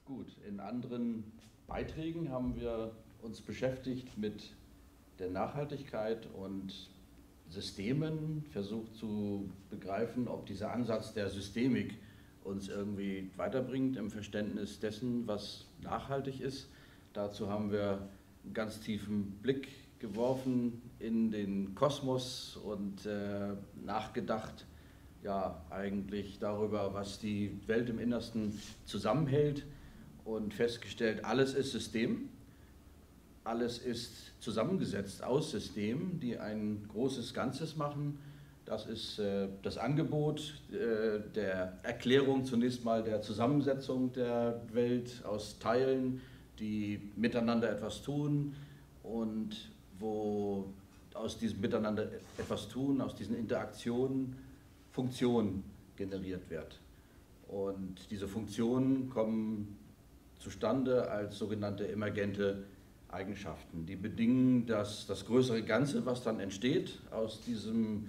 Gut, in anderen Beiträgen haben wir uns beschäftigt mit der Nachhaltigkeit und Systemen, versucht zu begreifen, ob dieser Ansatz der Systemik uns irgendwie weiterbringt im Verständnis dessen, was nachhaltig ist. Dazu haben wir einen ganz tiefen Blick geworfen in den Kosmos und nachgedacht, ja, eigentlich darüber, was die Welt im Innersten zusammenhält und festgestellt, alles ist System, alles ist zusammengesetzt aus Systemen, die ein großes Ganzes machen. Das ist das Angebot der Erklärung zunächst mal der Zusammensetzung der Welt aus Teilen, die miteinander etwas tun und wo aus diesem Miteinander etwas tun, aus diesen Interaktionen Funktion generiert wird. Und diese Funktionen kommen zustande als sogenannte emergente Eigenschaften. Die bedingen das größere Ganze, was dann entsteht aus diesem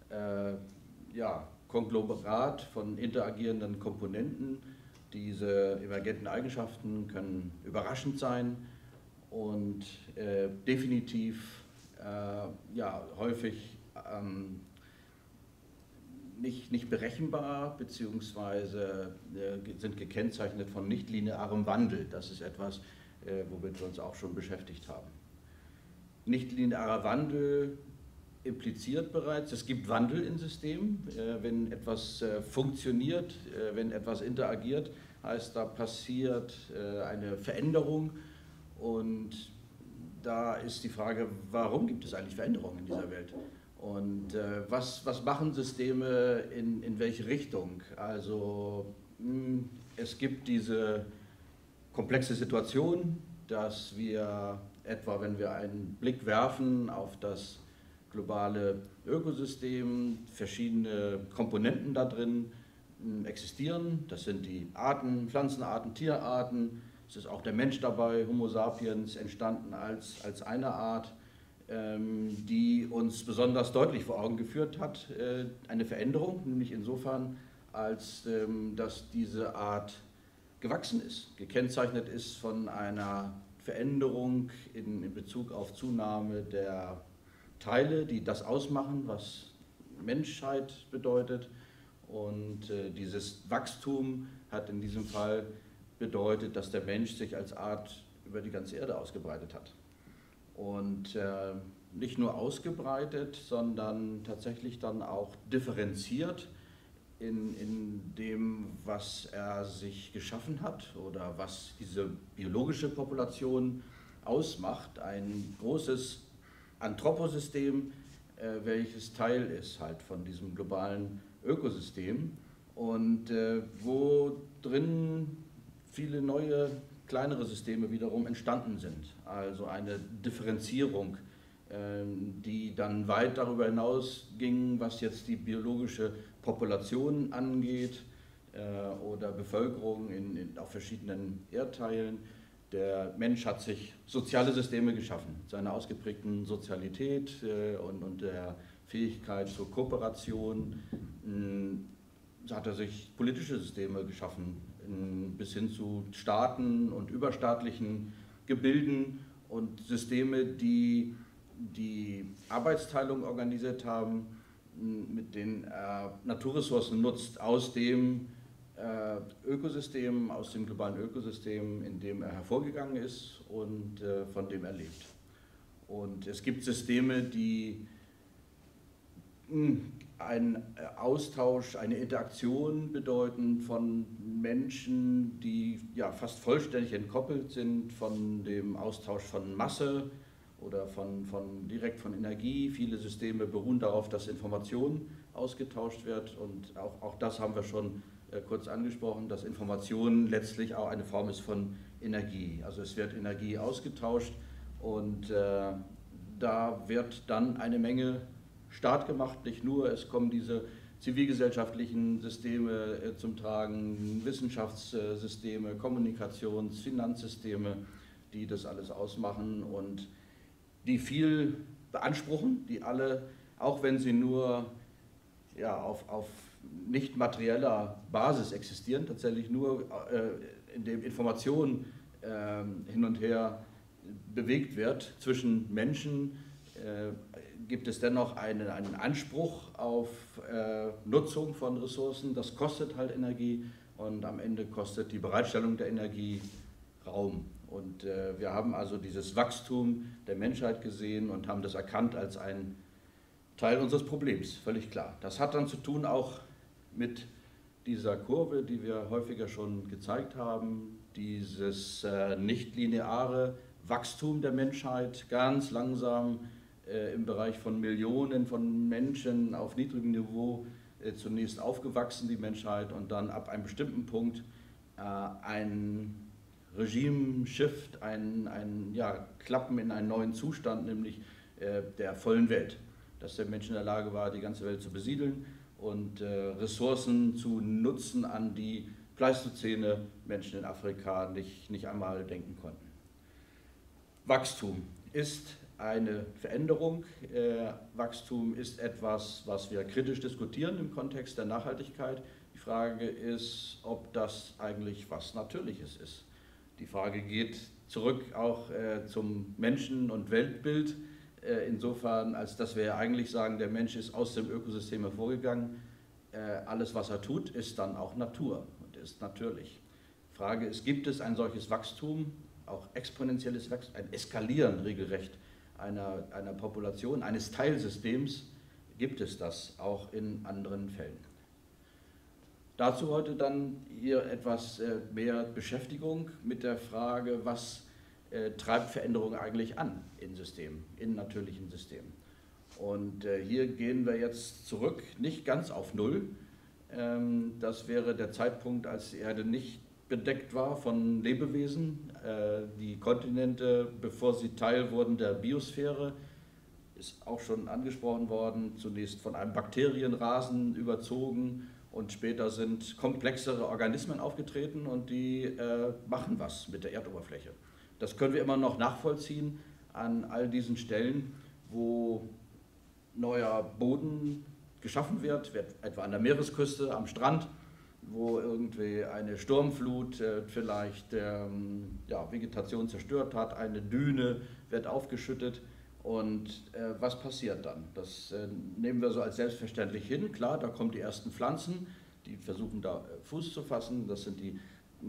Konglomerat von interagierenden Komponenten. Diese emergenten Eigenschaften können überraschend sein und definitiv häufig nicht berechenbar, beziehungsweise sind gekennzeichnet von nichtlinearem Wandel. Das ist etwas, womit wir uns auch schon beschäftigt haben. Nichtlinearer Wandel impliziert bereits, es gibt Wandel in Systemen. Wenn etwas funktioniert, wenn etwas interagiert, heißt, da passiert eine Veränderung. Und da ist die Frage, warum gibt es eigentlich Veränderungen in dieser Welt? Und was machen Systeme in welche Richtung? Also es gibt diese komplexe Situation, dass wir etwa, wenn wir einen Blick werfen auf das globale Ökosystem, verschiedene Komponenten da drin existieren. Das sind die Arten, Pflanzenarten, Tierarten. Es ist auch der Mensch dabei, Homo sapiens, entstanden als eine Art, die uns besonders deutlich vor Augen geführt hat, eine Veränderung, nämlich insofern, als dass diese Art gewachsen ist, gekennzeichnet ist von einer Veränderung in Bezug auf Zunahme der Teile, die das ausmachen, was Menschheit bedeutet. Und dieses Wachstum hat in diesem Fall bedeutet, dass der Mensch sich als Art über die ganze Erde ausgebreitet hat. Und nicht nur ausgebreitet, sondern tatsächlich dann auch differenziert in dem, was er sich geschaffen hat oder was diese biologische Population ausmacht. Ein großes Anthroposystem, welches Teil ist halt von diesem globalen Ökosystem und wo drin viele neue kleinere Systeme wiederum entstanden sind. Also eine Differenzierung, die dann weit darüber hinaus ging, was jetzt die biologische Population angeht oder Bevölkerung auf verschiedenen Erdteilen. Der Mensch hat sich soziale Systeme geschaffen, seine ausgeprägten Sozialität und der Fähigkeit zur Kooperation. Hat er sich politische Systeme geschaffen, bis hin zu Staaten und überstaatlichen Gebilden und Systeme, die die Arbeitsteilung organisiert haben, mit denen er Naturressourcen nutzt aus dem Ökosystem, aus dem globalen Ökosystem, in dem er hervorgegangen ist und von dem er lebt. Und es gibt Systeme, die einen Austausch, eine Interaktion bedeuten von Menschen, die ja fast vollständig entkoppelt sind von dem Austausch von Masse oder direkt von Energie. Viele Systeme beruhen darauf, dass Information ausgetauscht wird und auch das haben wir schon kurz angesprochen, dass Information letztlich auch eine Form ist von Energie. Also es wird Energie ausgetauscht und da wird dann eine Menge Start gemacht, nicht nur, es kommen diese zivilgesellschaftlichen Systeme zum Tragen, Wissenschaftssysteme, Kommunikations-, Finanzsysteme, die das alles ausmachen und die viel beanspruchen, die alle, auch wenn sie nur auf nicht materieller Basis existieren, tatsächlich nur in dem Information hin und her bewegt wird zwischen Menschen, gibt es dennoch einen Anspruch auf Nutzung von Ressourcen. Das kostet halt Energie und am Ende kostet die Bereitstellung der Energie Raum. Und wir haben also dieses Wachstum der Menschheit gesehen und haben das erkannt als ein Teil unseres Problems, völlig klar. Das hat dann zu tun auch mit dieser Kurve, die wir häufiger schon gezeigt haben, dieses nicht-lineare Wachstum der Menschheit, ganz langsam im Bereich von Millionen von Menschen auf niedrigem Niveau zunächst aufgewachsen, die Menschheit, und dann ab einem bestimmten Punkt ein Regime-Shift, ein Klappen in einen neuen Zustand, nämlich der vollen Welt, dass der Mensch in der Lage war, die ganze Welt zu besiedeln und Ressourcen zu nutzen, an die Pleistozäne Menschen in Afrika nicht einmal denken konnten. Wachstum ist eine Veränderung. Wachstum ist etwas, was wir kritisch diskutieren im Kontext der Nachhaltigkeit. Die Frage ist, ob das eigentlich was Natürliches ist. Die Frage geht zurück auch zum Menschen- und Weltbild, insofern, als dass wir eigentlich sagen, der Mensch ist aus dem Ökosystem hervorgegangen. Alles, was er tut, ist dann auch Natur und ist natürlich. Die Frage ist, gibt es ein solches Wachstum, auch exponentielles Wachstum, ein Eskalieren regelrecht einer Population, eines Teilsystems, gibt es das auch in anderen Fällen. Dazu heute dann hier etwas mehr Beschäftigung mit der Frage, was treibt Veränderungen eigentlich an in Systemen, in natürlichen Systemen. Und hier gehen wir jetzt zurück, nicht ganz auf Null. Das wäre der Zeitpunkt, als die Erde nicht bedeckt war von Lebewesen. Die Kontinente, bevor sie Teil wurden der Biosphäre, ist auch schon angesprochen worden, zunächst von einem Bakterienrasen überzogen und später sind komplexere Organismen aufgetreten und die machen was mit der Erdoberfläche. Das können wir immer noch nachvollziehen an all diesen Stellen, wo neuer Boden geschaffen wird, etwa an der Meeresküste, am Strand, wo irgendwie eine Sturmflut vielleicht Vegetation zerstört hat, eine Düne wird aufgeschüttet und was passiert dann? Das nehmen wir so als selbstverständlich hin. Klar, da kommen die ersten Pflanzen, die versuchen da Fuß zu fassen, das sind die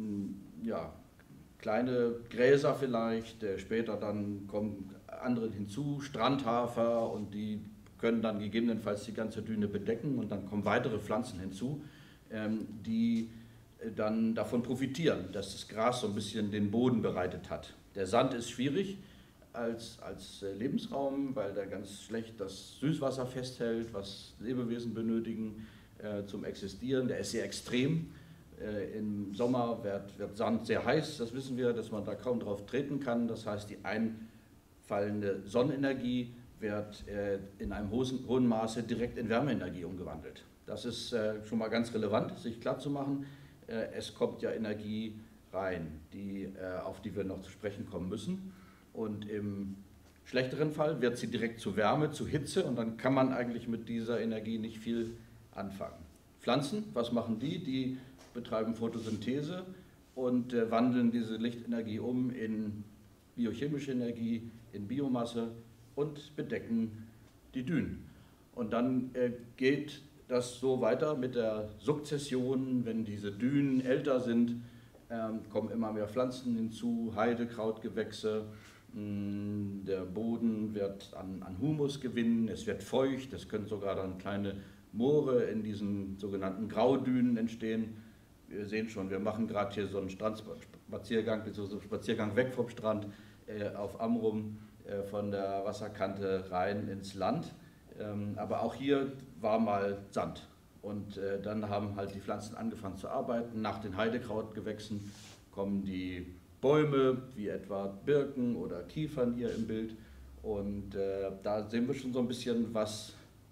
kleine Gräser vielleicht, später dann kommen andere hinzu, Strandhafer, und die können dann gegebenenfalls die ganze Düne bedecken und dann kommen weitere Pflanzen hinzu, die dann davon profitieren, dass das Gras so ein bisschen den Boden bereitet hat. Der Sand ist schwierig als Lebensraum, weil der ganz schlecht das Süßwasser festhält, was Lebewesen benötigen zum Existieren. Der ist sehr extrem. Im Sommer wird Sand sehr heiß, das wissen wir, dass man da kaum drauf treten kann. Das heißt, die einfallende Sonnenenergie wird in einem hohen Maße direkt in Wärmeenergie umgewandelt. Das ist schon mal ganz relevant, sich klarzumachen. Es kommt ja Energie rein, auf die wir noch zu sprechen kommen müssen. Und im schlechteren Fall wird sie direkt zu Wärme, zu Hitze, und dann kann man eigentlich mit dieser Energie nicht viel anfangen. Pflanzen, was machen die? Die betreiben Photosynthese und wandeln diese Lichtenergie um in biochemische Energie, in Biomasse und bedecken die Dünen. Und dann geht das so weiter mit der Sukzession. Wenn diese Dünen älter sind, kommen immer mehr Pflanzen hinzu, Heide, Krautgewächse. Der Boden wird an Humus gewinnen, es wird feucht, es können sogar dann kleine Moore in diesen sogenannten Graudünen entstehen. Wir sehen schon, wir machen gerade hier so einen Strandspaziergang, so Spaziergang weg vom Strand auf Amrum, von der Wasserkante rein ins Land. Aber auch hier war mal Sand. Und dann haben halt die Pflanzen angefangen zu arbeiten. Nach den Heidekrautgewächsen kommen die Bäume, wie etwa Birken oder Kiefern hier im Bild. Und da sehen wir schon so ein bisschen, was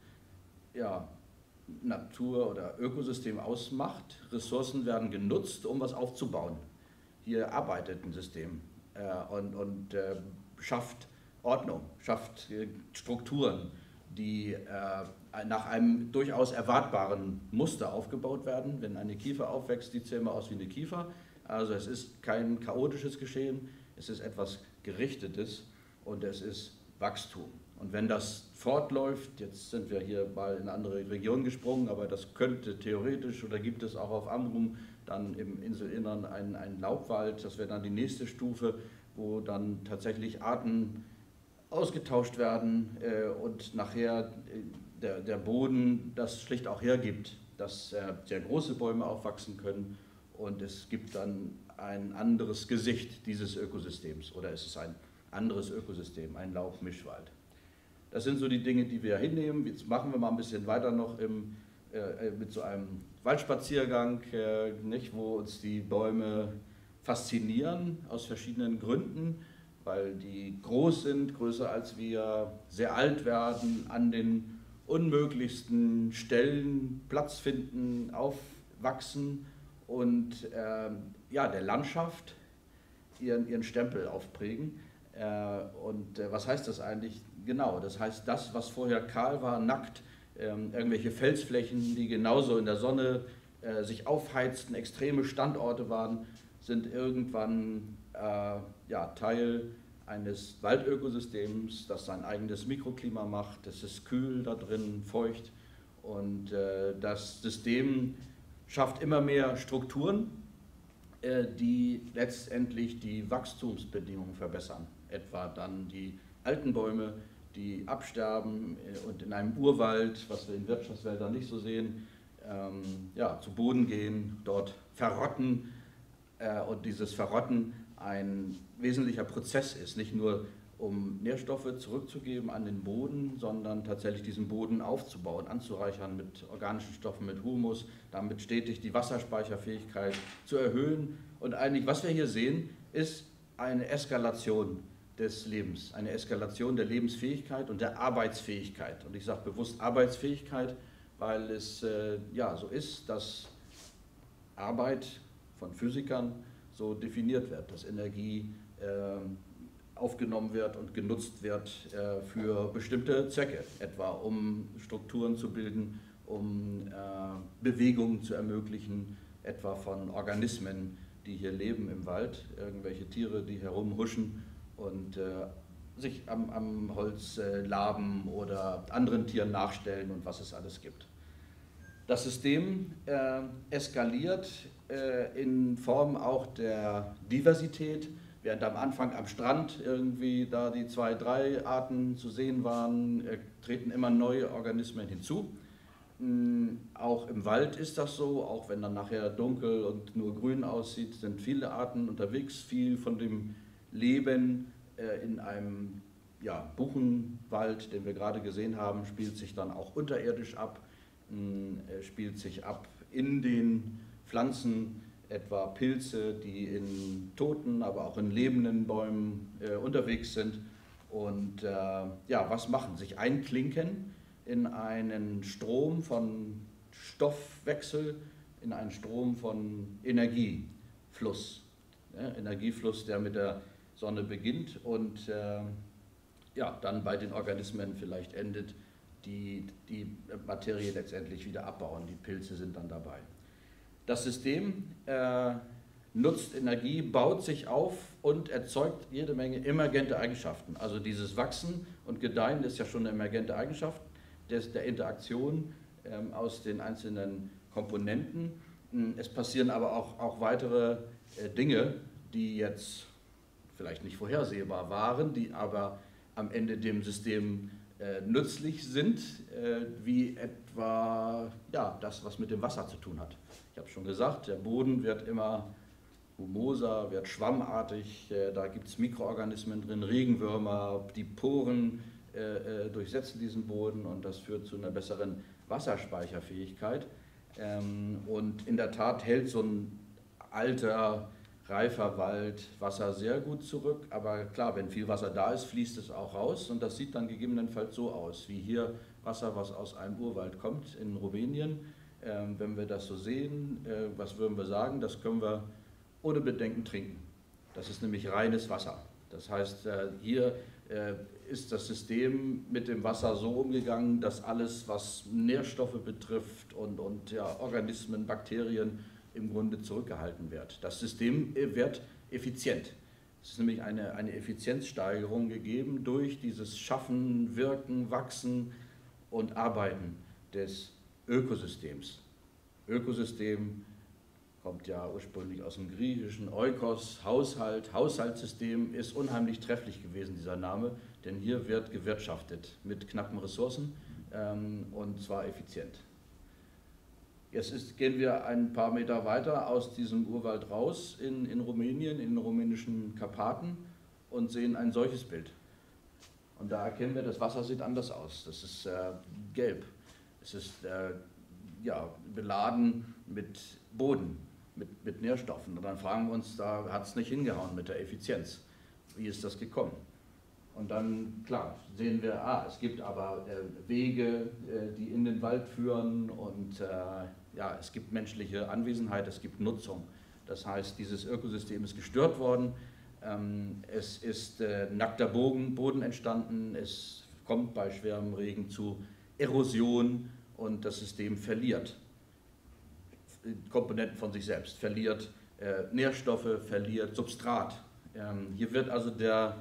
Natur oder Ökosystem ausmacht. Ressourcen werden genutzt, um was aufzubauen. Hier arbeitet ein System und schafft Ordnung, schafft Strukturen, die nach einem durchaus erwartbaren Muster aufgebaut werden. Wenn eine Kiefer aufwächst, sieht sie immer aus wie eine Kiefer. Also es ist kein chaotisches Geschehen, es ist etwas Gerichtetes und es ist Wachstum. Und wenn das fortläuft, jetzt sind wir hier mal in eine andere Region gesprungen, aber das könnte theoretisch oder gibt es auch auf Amrum dann im Inselinnern einen Laubwald, das wäre dann die nächste Stufe, wo dann tatsächlich Arten ausgetauscht werden und nachher der Boden das schlicht auch hergibt, dass sehr große Bäume aufwachsen können und es gibt dann ein anderes Gesicht dieses Ökosystems oder es ist ein anderes Ökosystem, ein Laubmischwald. Das sind so die Dinge, die wir hinnehmen. Jetzt machen wir mal ein bisschen weiter noch mit so einem Waldspaziergang, nicht, wo uns die Bäume faszinieren aus verschiedenen Gründen, weil die groß sind, größer als wir, sehr alt werden, an den unmöglichsten Stellen Platz finden, aufwachsen und ja, der Landschaft ihren Stempel aufprägen. Was heißt das eigentlich? Genau, das heißt, das, was vorher kahl war, nackt, irgendwelche Felsflächen, die genauso in der Sonne sich aufheizten, extreme Standorte waren, sind irgendwann ja, Teil eines Waldökosystems, das sein eigenes Mikroklima macht. Es ist kühl da drin, feucht und das System schafft immer mehr Strukturen, die letztendlich die Wachstumsbedingungen verbessern. Etwa dann die alten Bäume, die absterben und in einem Urwald, was wir in Wirtschaftswäldern nicht so sehen, ja, zu Boden gehen, dort verrotten und dieses Verrotten ein wesentlicher Prozess ist, nicht nur um Nährstoffe zurückzugeben an den Boden, sondern tatsächlich diesen Boden aufzubauen, anzureichern mit organischen Stoffen, mit Humus, damit stetig die Wasserspeicherfähigkeit zu erhöhen. Und eigentlich, was wir hier sehen, ist eine Eskalation des Lebens, eine Eskalation der Lebensfähigkeit und der Arbeitsfähigkeit. Und ich sage bewusst Arbeitsfähigkeit, weil es ja so ist, dass Arbeit von Physikern so definiert wird, dass Energie aufgenommen wird und genutzt wird für bestimmte Zwecke, etwa um Strukturen zu bilden, um Bewegungen zu ermöglichen, etwa von Organismen, die hier leben im Wald, irgendwelche Tiere, die herumhuschen und sich am Holz laben oder anderen Tieren nachstellen und was es alles gibt. Das System eskaliert in Form auch der Diversität, während am Anfang am Strand irgendwie da die 2, 3 Arten zu sehen waren, treten immer neue Organismen hinzu. Auch im Wald ist das so, auch wenn dann nachher dunkel und nur grün aussieht, sind viele Arten unterwegs. Viel von dem Leben in einem ja, Buchenwald, den wir gerade gesehen haben, spielt sich dann auch unterirdisch ab, spielt sich ab in den Pflanzen, etwa Pilze, die in toten, aber auch in lebenden Bäumen unterwegs sind. Und ja, was machen? Sich einklinken in einen Strom von Stoffwechsel, in einen Strom von Energiefluss. Ja, Energiefluss, der mit der Sonne beginnt und ja, dann bei den Organismen vielleicht endet, die die Materie letztendlich wieder abbauen. Die Pilze sind dann dabei. Das System nutzt Energie, baut sich auf und erzeugt jede Menge emergente Eigenschaften. Also dieses Wachsen und Gedeihen ist ja schon eine emergente Eigenschaft der Interaktion aus den einzelnen Komponenten. Es passieren aber auch weitere Dinge, die jetzt vielleicht nicht vorhersehbar waren, die aber am Ende dem System nützlich sind, wie etwa ja, das, was mit dem Wasser zu tun hat. Ich habe schon gesagt, der Boden wird immer humoser, wird schwammartig, da gibt es Mikroorganismen drin, Regenwürmer, die Poren durchsetzen diesen Boden und das führt zu einer besseren Wasserspeicherfähigkeit. Und in der Tat hält so ein alter, reifer Wald Wasser sehr gut zurück, aber klar, wenn viel Wasser da ist, fließt es auch raus und das sieht dann gegebenenfalls so aus, wie hier Wasser, was aus einem Urwald kommt in Rumänien. Wenn wir das so sehen, was würden wir sagen? Das können wir ohne Bedenken trinken. Das ist nämlich reines Wasser. Das heißt, hier ist das System mit dem Wasser so umgegangen, dass alles, was Nährstoffe betrifft und ja, Organismen, Bakterien, im Grunde zurückgehalten wird. Das System wird effizient. Es ist nämlich eine Effizienzsteigerung gegeben durch dieses Schaffen, Wirken, Wachsen und Arbeiten des Ökosystems. Ökosystem kommt ja ursprünglich aus dem Griechischen, Oikos, Haushalt, Haushaltssystem ist unheimlich trefflich gewesen, dieser Name, denn hier wird gewirtschaftet mit knappen Ressourcen und zwar effizient. Jetzt gehen wir ein paar Meter weiter aus diesem Urwald raus in Rumänien, in den rumänischen Karpaten und sehen ein solches Bild. Und da erkennen wir, das Wasser sieht anders aus. Das ist gelb. Es ist ja, beladen mit Boden, mit Nährstoffen. Und dann fragen wir uns, da hat es nicht hingehauen mit der Effizienz. Wie ist das gekommen? Und dann, klar, sehen wir, es gibt aber Wege, die in den Wald führen und ja, es gibt menschliche Anwesenheit, es gibt Nutzung. Das heißt, dieses Ökosystem ist gestört worden, es ist nackter Boden entstanden, es kommt bei schwerem Regen zu Erosion und das System verliert Komponenten von sich selbst, verliert Nährstoffe, verliert Substrat. Hier wird also der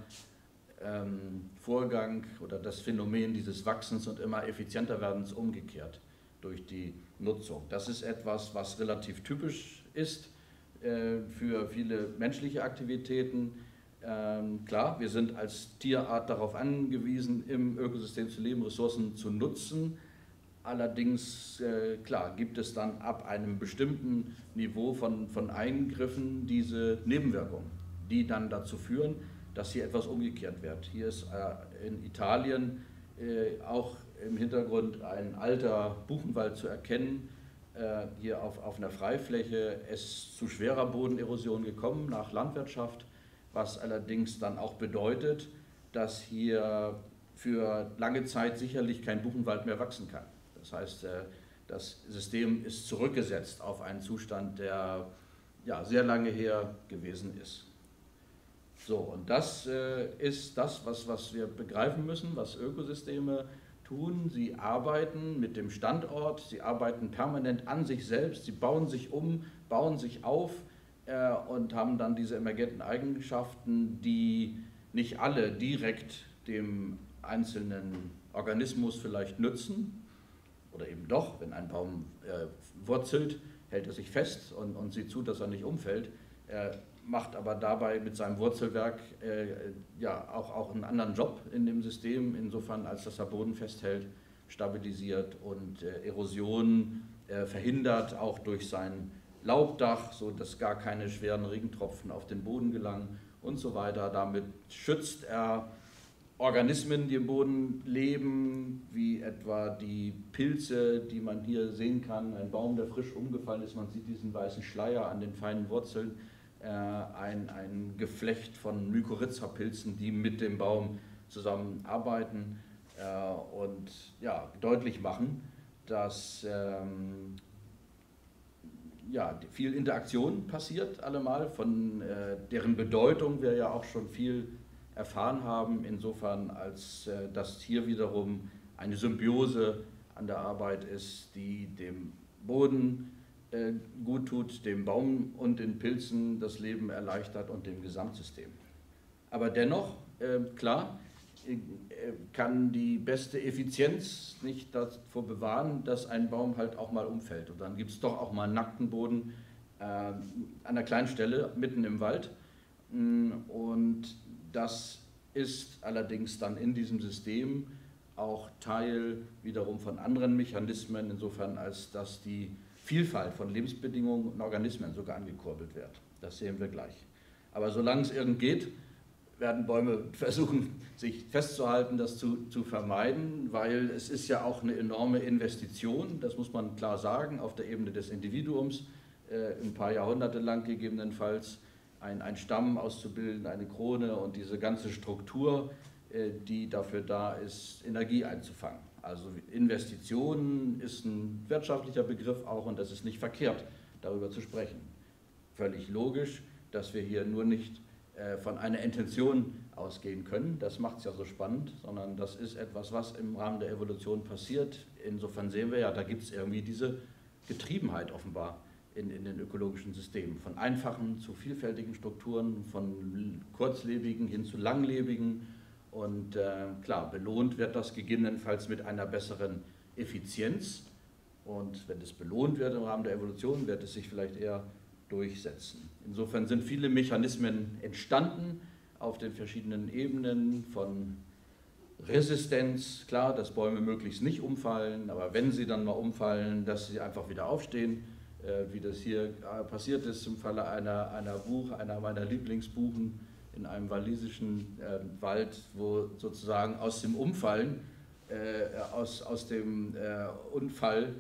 Vorgang oder das Phänomen dieses Wachsens und immer effizienter werdens umgekehrt durch die Nutzung. Das ist etwas, was relativ typisch ist für viele menschliche Aktivitäten. Klar, wir sind als Tierart darauf angewiesen, im Ökosystem zu leben, Ressourcen zu nutzen. Allerdings, klar, gibt es dann ab einem bestimmten Niveau von Eingriffen diese Nebenwirkungen, die dann dazu führen, dass hier etwas umgekehrt wird. Hier ist in Italien auch im Hintergrund ein alter Buchenwald zu erkennen. Hier auf einer Freifläche ist zu schwerer Bodenerosion gekommen nach Landwirtschaft, was allerdings dann auch bedeutet, dass hier für lange Zeit sicherlich kein Buchenwald mehr wachsen kann. Das heißt, das System ist zurückgesetzt auf einen Zustand, der ja, sehr lange her gewesen ist. So, und das ist das, was wir begreifen müssen, was Ökosysteme tun. Sie arbeiten mit dem Standort, sie arbeiten permanent an sich selbst, sie bauen sich um, bauen sich auf und haben dann diese emergenten Eigenschaften, die nicht alle direkt dem einzelnen Organismus vielleicht nützen, oder eben doch, wenn ein Baum wurzelt, hält er sich fest und sieht zu, dass er nicht umfällt, macht aber dabei mit seinem Wurzelwerk ja auch einen anderen Job in dem System, insofern als dass er Boden festhält, stabilisiert und Erosion verhindert, auch durch sein Laubdach, so dass gar keine schweren Regentropfen auf den Boden gelangen und so weiter. Damit schützt er Organismen, die im Boden leben, wie etwa die Pilze, die man hier sehen kann, ein Baum, der frisch umgefallen ist, man sieht diesen weißen Schleier an den feinen Wurzeln, ein Geflecht von Mykorrhiza-Pilzen, die mit dem Baum zusammenarbeiten und ja, deutlich machen, dass ja, viel Interaktion passiert allemal, von deren Bedeutung wir ja auch schon viel erfahren haben, insofern als dass hier wiederum eine Symbiose an der Arbeit ist, die dem Boden gut tut, dem Baum und den Pilzen das Leben erleichtert und dem Gesamtsystem. Aber dennoch, klar, kann die beste Effizienz nicht davor bewahren, dass ein Baum halt auch mal umfällt. Und dann gibt es doch auch mal einen nackten Boden an einer kleinen Stelle mitten im Wald. Und das ist allerdings dann in diesem System auch Teil wiederum von anderen Mechanismen, insofern als dass die Vielfalt von Lebensbedingungen und Organismen sogar angekurbelt wird. Das sehen wir gleich. Aber solange es irgend geht, werden Bäume versuchen, sich festzuhalten, das zu vermeiden, weil es ist ja auch eine enorme Investition, das muss man klar sagen, auf der Ebene des Individuums, ein paar Jahrhunderte lang gegebenenfalls, ein Stamm auszubilden, eine Krone und diese ganze Struktur, die dafür da ist, Energie einzufangen. Also Investitionen ist ein wirtschaftlicher Begriff auch und das ist nicht verkehrt, darüber zu sprechen. Völlig logisch, dass wir hier nur nicht von einer Intention ausgehen können, das macht es ja so spannend, sondern das ist etwas, was im Rahmen der Evolution passiert. Insofern sehen wir ja, da gibt es irgendwie diese Getriebenheit offenbar in den ökologischen Systemen. Von einfachen zu vielfältigen Strukturen, von kurzlebigen hin zu langlebigen. Und klar, belohnt wird das gegebenenfalls mit einer besseren Effizienz. Und wenn es belohnt wird im Rahmen der Evolution, wird es sich vielleicht eher durchsetzen. Insofern sind viele Mechanismen entstanden auf den verschiedenen Ebenen von Resistenz, klar, dass Bäume möglichst nicht umfallen, aber wenn sie dann mal umfallen, dass sie einfach wieder aufstehen, wie das hier passiert ist im Falle einer Buche, einer meiner Lieblingsbuchen in einem walisischen Wald, wo sozusagen aus dem Umfallen, aus dem Unfall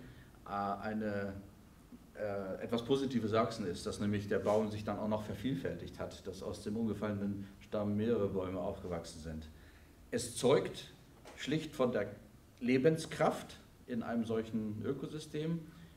etwas Positives wachsen ist, dass nämlich der Baum sich dann auch noch vervielfältigt hat, dass aus dem umgefallenen Stamm mehrere Bäume aufgewachsen sind. Es zeugt schlicht von der Lebenskraft in einem solchen Ökosystem,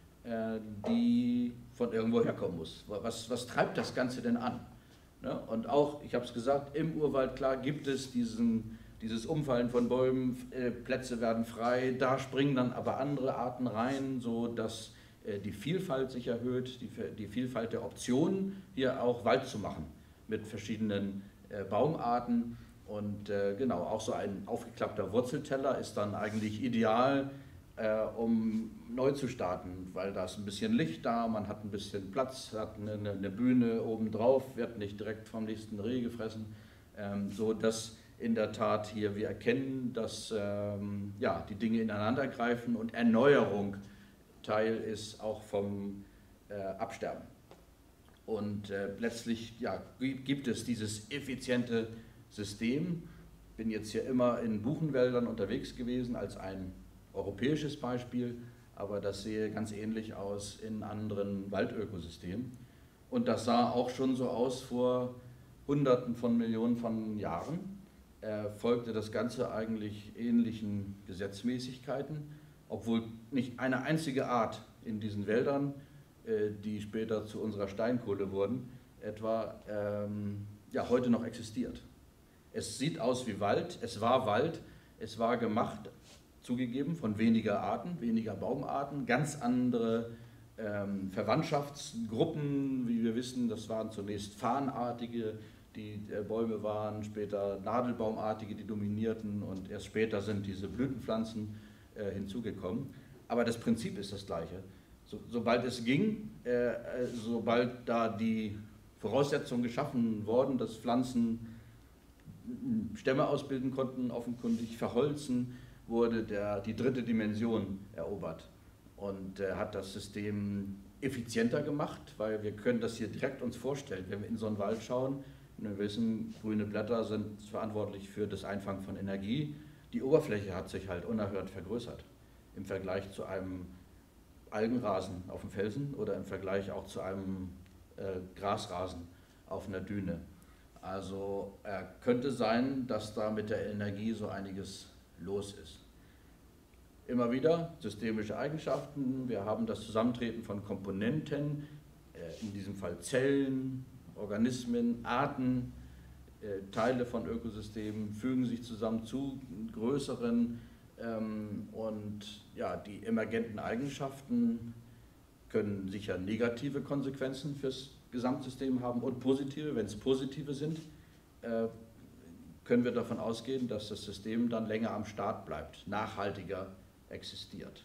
die von irgendwo herkommen muss. Was treibt das Ganze denn an? Ne? Und auch, ich habe es gesagt, im Urwald, klar, gibt es dieses Umfallen von Bäumen, Plätze werden frei, da springen dann aber andere Arten rein, sodass die Vielfalt sich erhöht, die Vielfalt der Optionen, hier auch Wald zu machen mit verschiedenen Baumarten. Und genau, auch so ein aufgeklappter Wurzelteller ist dann eigentlich ideal, um neu zu starten, weil da ist ein bisschen Licht da, man hat ein bisschen Platz, hat eine Bühne obendrauf, wird nicht direkt vom nächsten Reh gefressen, so dass in der Tat hier wir erkennen, dass ja, die Dinge ineinander greifen und Erneuerung Teil ist auch vom Absterben. Und letztlich ja, gibt es dieses effiziente System. Ich bin jetzt hier immer in Buchenwäldern unterwegs gewesen als ein europäisches Beispiel, aber das sehe ganz ähnlich aus in anderen Waldökosystemen. Und das sah auch schon so aus vor Hunderten von Millionen von Jahren. Folgte das Ganze eigentlich ähnlichen Gesetzmäßigkeiten, obwohl nicht eine einzige Art in diesen Wäldern, die später zu unserer Steinkohle wurden, etwa ja, heute noch existiert. Es sieht aus wie Wald, es war gemacht, zugegeben, von weniger Arten, weniger Baumarten, ganz andere Verwandtschaftsgruppen, wie wir wissen, das waren zunächst Farnartige, die Bäume waren, später Nadelbaumartige, die dominierten und erst später sind diese Blütenpflanzen hinzugekommen. Aber das Prinzip ist das gleiche. Sobald es ging, sobald da die Voraussetzungen geschaffen wurden, dass Pflanzen Stämme ausbilden konnten, offenkundig verholzen, wurde die dritte Dimension erobert und hat das System effizienter gemacht, weil wir können das hier direkt uns vorstellen, wenn wir in so einen Wald schauen. Wir wissen, grüne Blätter sind verantwortlich für das Einfangen von Energie. Die Oberfläche hat sich halt unerhört vergrößert im Vergleich zu einem Algenrasen auf dem Felsen oder im Vergleich auch zu einem Grasrasen auf einer Düne. Also könnte sein, dass da mit der Energie so einiges los ist. Immer wieder systemische Eigenschaften. Wir haben das Zusammentreten von Komponenten, in diesem Fall Zellen, Organismen, Arten, Teile von Ökosystemen fügen sich zusammen zu größeren und ja, die emergenten Eigenschaften können sicher negative Konsequenzen fürs Gesamtsystem haben und positive. Wenn es positive sind, können wir davon ausgehen, dass das System dann länger am Start bleibt, nachhaltiger existiert.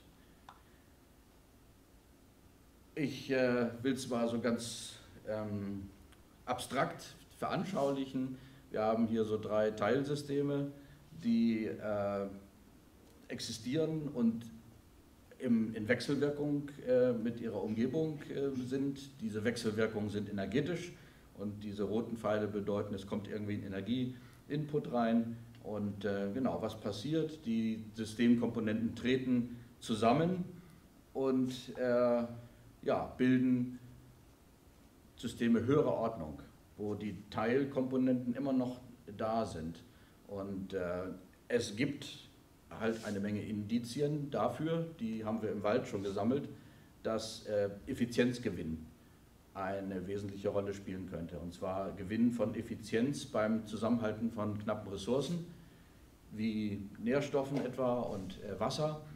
Ich will es mal so ganz abstrakt veranschaulichen. Wir haben hier so 3 Teilsysteme, die existieren und in Wechselwirkung mit ihrer Umgebung sind. Diese Wechselwirkungen sind energetisch und diese roten Pfeile bedeuten, es kommt irgendwie ein Energieinput rein. Und genau, was passiert? Die Systemkomponenten treten zusammen und ja, bilden Systeme höherer Ordnung, wo die Teilkomponenten immer noch da sind. Und es gibt halt eine Menge Indizien dafür, die haben wir im Wald schon gesammelt, dass Effizienzgewinn eine wesentliche Rolle spielen könnte. Und zwar Gewinn von Effizienz beim Zusammenhalten von knappen Ressourcen, wie Nährstoffen etwa und Wasser,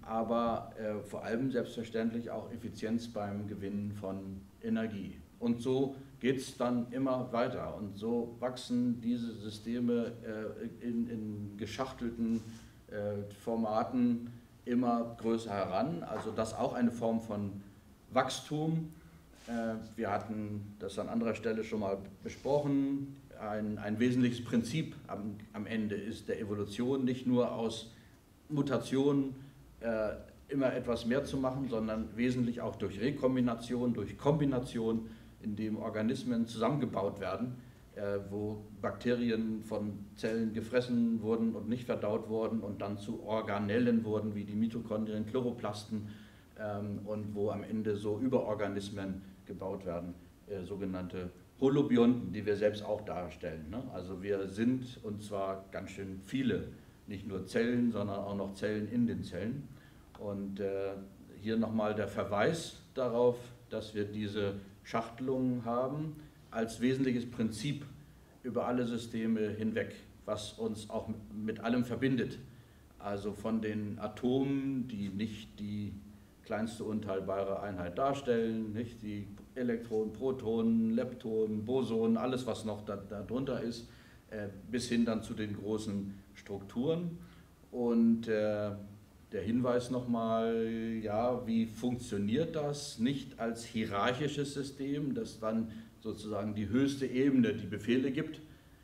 aber vor allem selbstverständlich auch Effizienz beim Gewinnen von Energie. Und so geht es dann immer weiter und so wachsen diese Systeme in geschachtelten Formaten immer größer heran. Also das auch eine Form von Wachstum. Wir hatten das an anderer Stelle schon mal besprochen. Ein wesentliches Prinzip am Ende ist der Evolution, nicht nur aus Mutationen immer etwas mehr zu machen, sondern wesentlich auch durch Rekombination, durch Kombination, indem Organismen zusammengebaut werden, wo Bakterien von Zellen gefressen wurden und nicht verdaut wurden und dann zu Organellen wurden, wie die Mitochondrien, Chloroplasten, und wo am Ende so Überorganismen gebaut werden, sogenannte Holobionten, die wir selbst auch darstellen. Ne? Also wir sind, und zwar ganz schön viele, nicht nur Zellen, sondern auch noch Zellen in den Zellen. Und hier nochmal der Verweis darauf, dass wir diese Schachtelungen haben als wesentliches Prinzip über alle Systeme hinweg, was uns auch mit allem verbindet. Also von den Atomen, die nicht die kleinste unteilbare Einheit darstellen, nicht die Elektronen, Protonen, Leptonen, Bosonen, alles was noch darunter ist, bis hin dann zu den großen Strukturen. Und der Hinweis nochmal, ja, wie funktioniert das? Nicht als hierarchisches System, das dann sozusagen die höchste Ebene die Befehle gibt.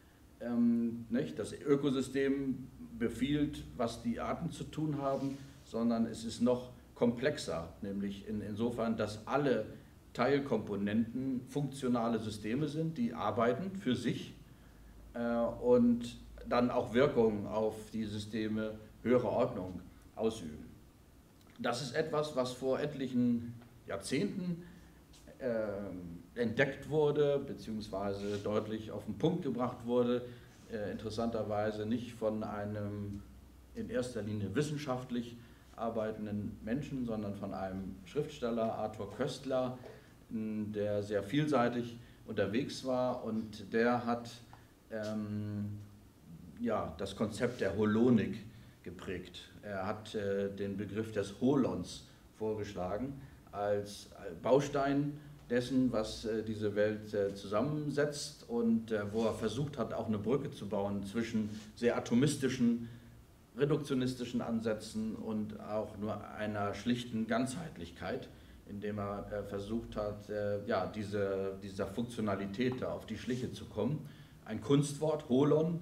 Nicht? Das Ökosystem befiehlt, was die Arten zu tun haben, sondern es ist noch komplexer, nämlich insofern, dass alle Teilkomponenten funktionale Systeme sind, die arbeiten für sich und dann auch Wirkungen auf die Systeme höherer Ordnung ausüben. Das ist etwas, was vor etlichen Jahrzehnten entdeckt wurde, beziehungsweise deutlich auf den Punkt gebracht wurde, interessanterweise nicht von einem in erster Linie wissenschaftlich arbeitenden Menschen, sondern von einem Schriftsteller, Arthur Koestler, der sehr vielseitig unterwegs war, und der hat ja, das Konzept der Holonik geprägt. Er hat den Begriff des Holons vorgeschlagen als Baustein dessen, was diese Welt zusammensetzt, und wo er versucht hat, auch eine Brücke zu bauen zwischen sehr atomistischen, reduktionistischen Ansätzen und auch nur einer schlichten Ganzheitlichkeit, indem er versucht hat, ja, dieser Funktionalität da auf die Schliche zu kommen. Ein Kunstwort, Holon,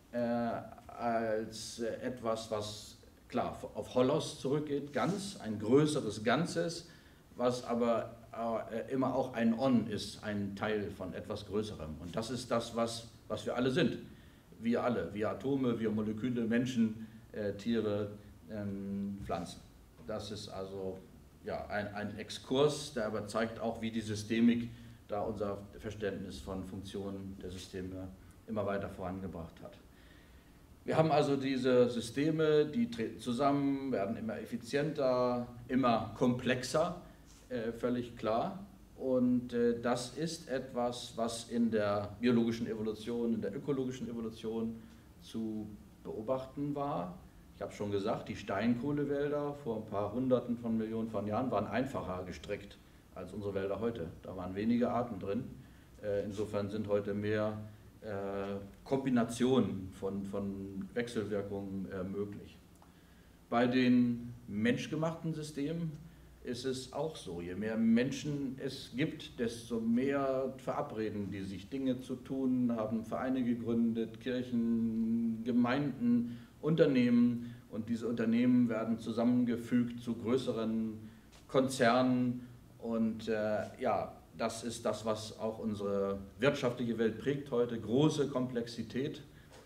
als etwas, was klar auf Holos zurückgeht, ganz, ein größeres Ganzes, was aber immer auch ein On ist, ein Teil von etwas Größerem. Und das ist das, was wir alle sind. Wir alle, wir Atome, wir Moleküle, Menschen, Tiere, Pflanzen. Das ist also ja, ein Exkurs, der aber zeigt auch, wie die Systemik da unser Verständnis von Funktionen der Systeme immer weiter vorangebracht hat. Wir haben also diese Systeme, die treten zusammen, werden immer effizienter, immer komplexer, völlig klar. Und das ist etwas, was in der biologischen Evolution, in der ökologischen Evolution zu beobachten war. Ich habe schon gesagt, die Steinkohlewälder vor ein paar Hunderten von Millionen von Jahren waren einfacher gestrickt als unsere Wälder heute. Da waren wenige Arten drin. Insofern sind heute mehr Kombinationen von Wechselwirkungen möglich. Bei den menschgemachten Systemen ist es auch so. Je mehr Menschen es gibt, desto mehr verabreden die sich, Dinge zu tun, haben Vereine gegründet, Kirchen, Gemeinden, Unternehmen, und diese Unternehmen werden zusammengefügt zu größeren Konzernen, und ja, das ist das, was auch unsere wirtschaftliche Welt prägt heute, große Komplexität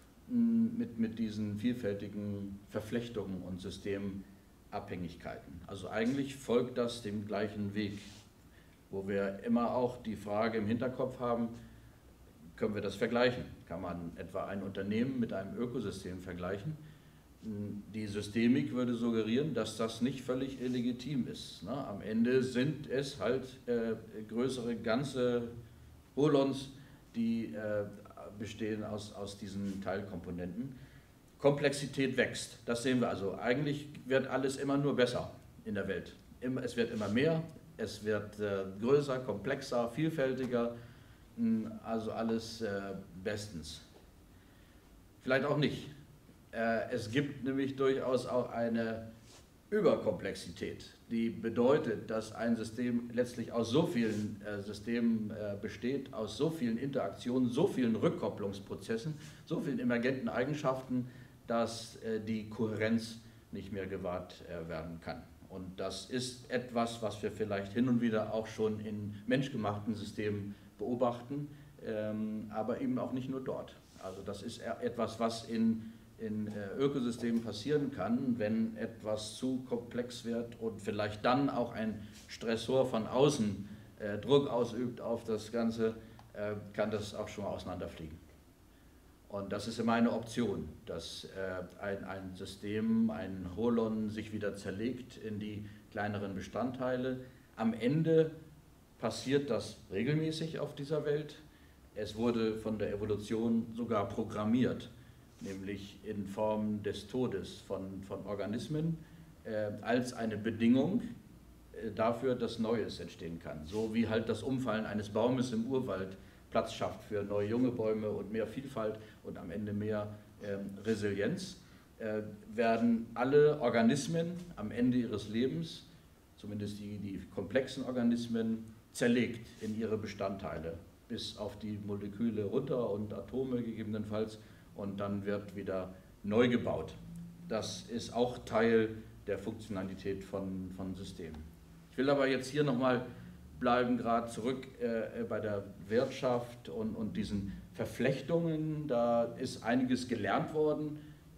mit diesen vielfältigen Verflechtungen und Systemabhängigkeiten. Also eigentlich folgt das dem gleichen Weg, wo wir immer auch die Frage im Hinterkopf haben, können wir das vergleichen? Kann man etwa ein Unternehmen mit einem Ökosystem vergleichen? Die Systemik würde suggerieren, dass das nicht völlig illegitim ist. Ne? Am Ende sind es halt größere ganze Holons, die bestehen aus diesen Teilkomponenten. Komplexität wächst. Das sehen wir also. Eigentlich wird alles immer nur besser in der Welt. Es wird immer mehr, es wird größer, komplexer, vielfältiger, also alles bestens. Vielleicht auch nicht. Es gibt nämlich durchaus auch eine Überkomplexität, die bedeutet, dass ein System letztlich aus so vielen Systemen besteht, aus so vielen Interaktionen, so vielen Rückkopplungsprozessen, so vielen emergenten Eigenschaften, dass die Kohärenz nicht mehr gewahrt werden kann. Und das ist etwas, was wir vielleicht hin und wieder auch schon in menschgemachten Systemen beobachten, aber eben auch nicht nur dort. Also das ist etwas, was in Ökosystemen passieren kann, wenn etwas zu komplex wird und vielleicht dann auch ein Stressor von außen Druck ausübt auf das Ganze, kann das auch schon mal auseinanderfliegen. Und das ist immer eine Option, dass ein System, ein Holon sich wieder zerlegt in die kleineren Bestandteile. Am Ende passiert das regelmäßig auf dieser Welt. Es wurde von der Evolution sogar programmiert, nämlich in Form des Todes von Organismen, als eine Bedingung dafür, dass Neues entstehen kann. So wie halt das Umfallen eines Baumes im Urwald Platz schafft für neue junge Bäume und mehr Vielfalt und am Ende mehr Resilienz, werden alle Organismen am Ende ihres Lebens, zumindest die komplexen Organismen, zerlegt in ihre Bestandteile, bis auf die Moleküle runter und Atome gegebenenfalls, und dann wird wieder neu gebaut. Das ist auch Teil der Funktionalität von Systemen. Ich will aber jetzt hier nochmal bleiben, gerade zurück bei der Wirtschaft und diesen Verflechtungen. Da ist einiges gelernt worden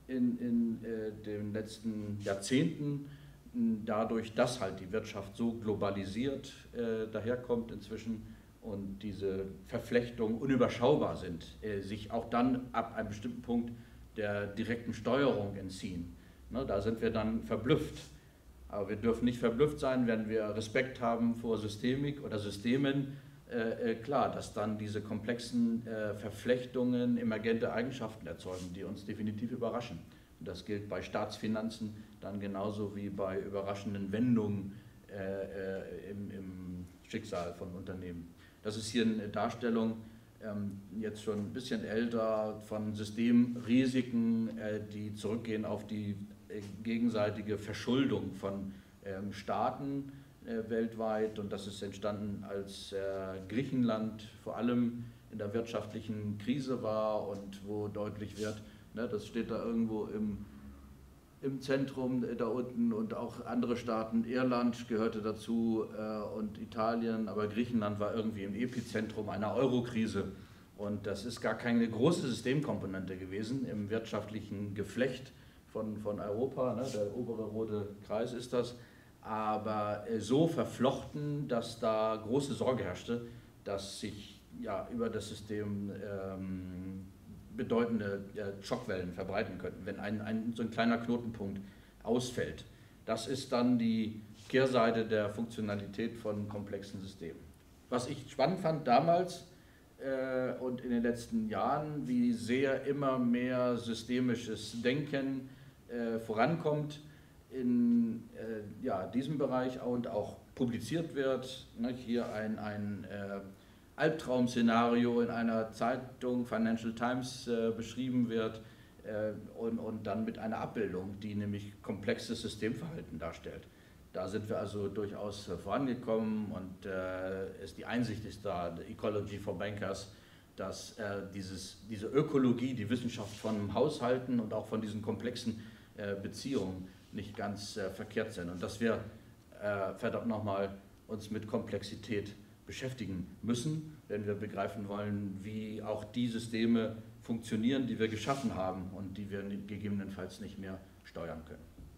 in den letzten Jahrzehnten, dadurch, dass halt die Wirtschaft so globalisiert daherkommt inzwischen und diese Verflechtungen unüberschaubar sind, sich auch dann ab einem bestimmten Punkt der direkten Steuerung entziehen. Ne, da sind wir dann verblüfft. Aber wir dürfen nicht verblüfft sein, wenn wir Respekt haben vor Systemik oder Systemen. Klar, dass dann diese komplexen Verflechtungen emergente Eigenschaften erzeugen, die uns definitiv überraschen. Und das gilt bei Staatsfinanzen dann genauso wie bei überraschenden Wendungen im Schicksal von Unternehmen. Das ist hier eine Darstellung, jetzt schon ein bisschen älter, von Systemrisiken, die zurückgehen auf die gegenseitige Verschuldung von Staaten weltweit, und das ist entstanden, als Griechenland vor allem in der wirtschaftlichen Krise war und wo deutlich wird, ne, das steht da irgendwo im Zentrum da unten, und auch andere Staaten, Irland gehörte dazu und Italien, aber Griechenland war irgendwie im Epizentrum einer Eurokrise, und das ist gar keine große Systemkomponente gewesen im wirtschaftlichen Geflecht von Europa, ne, der obere rote Kreis ist das, aber so verflochten, dass da große Sorge herrschte, dass sich ja über das System bedeutende Schockwellen verbreiten könnten, wenn so ein kleiner Knotenpunkt ausfällt. Das ist dann die Kehrseite der Funktionalität von komplexen Systemen. Was ich spannend fand damals und in den letzten Jahren, wie sehr immer mehr systemisches Denken vorankommt in diesem Bereich und auch publiziert wird. Ne, hier ein Albtraum-Szenario in einer Zeitung, Financial Times, beschrieben wird und dann mit einer Abbildung, die nämlich komplexes Systemverhalten darstellt. Da sind wir also durchaus vorangekommen, und die Einsicht ist da, the Ecology for Bankers, dass diese Ökologie, die Wissenschaft von Haushalten und auch von diesen komplexen Beziehungen nicht ganz verkehrt sind, und dass wir verdammt nochmal uns mit Komplexität beschäftigen müssen, wenn wir begreifen wollen, wie auch die Systeme funktionieren, die wir geschaffen haben und die wir gegebenenfalls nicht mehr steuern können.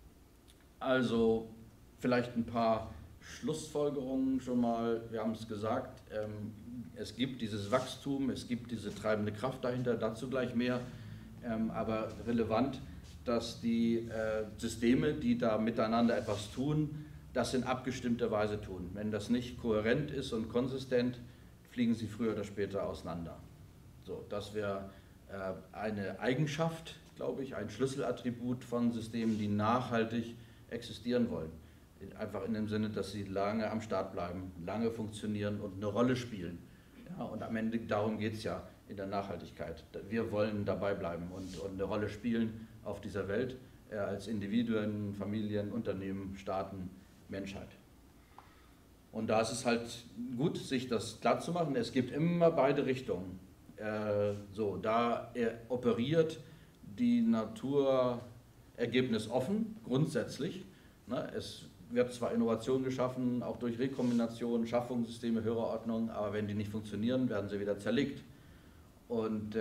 Also vielleicht ein paar Schlussfolgerungen schon mal. Wir haben es gesagt, es gibt dieses Wachstum, es gibt diese treibende Kraft dahinter, dazu gleich mehr, aber relevant, dass die Systeme, die da miteinander etwas tun, das in abgestimmter Weise tun. Wenn das nicht kohärent ist und konsistent, fliegen sie früher oder später auseinander. So, das wäre eine Eigenschaft glaube ich, ein Schlüsselattribut von Systemen, die nachhaltig existieren wollen. Einfach in dem Sinne, dass sie lange am Start bleiben, lange funktionieren und eine Rolle spielen. Ja, und am Ende darum geht es ja in der Nachhaltigkeit. Wir wollen dabei bleiben und eine Rolle spielen auf dieser Welt als Individuen, Familien, Unternehmen, Staaten, Menschheit. Und da ist es halt gut, sich das klar zu machen. Es gibt immer beide Richtungen. Da operiert die Natur ergebnisoffen, grundsätzlich. Ne? Es wird zwar Innovation geschaffen, auch durch Rekombination, Schaffungssysteme, höherer Ordnung, aber wenn die nicht funktionieren, werden sie wieder zerlegt. Und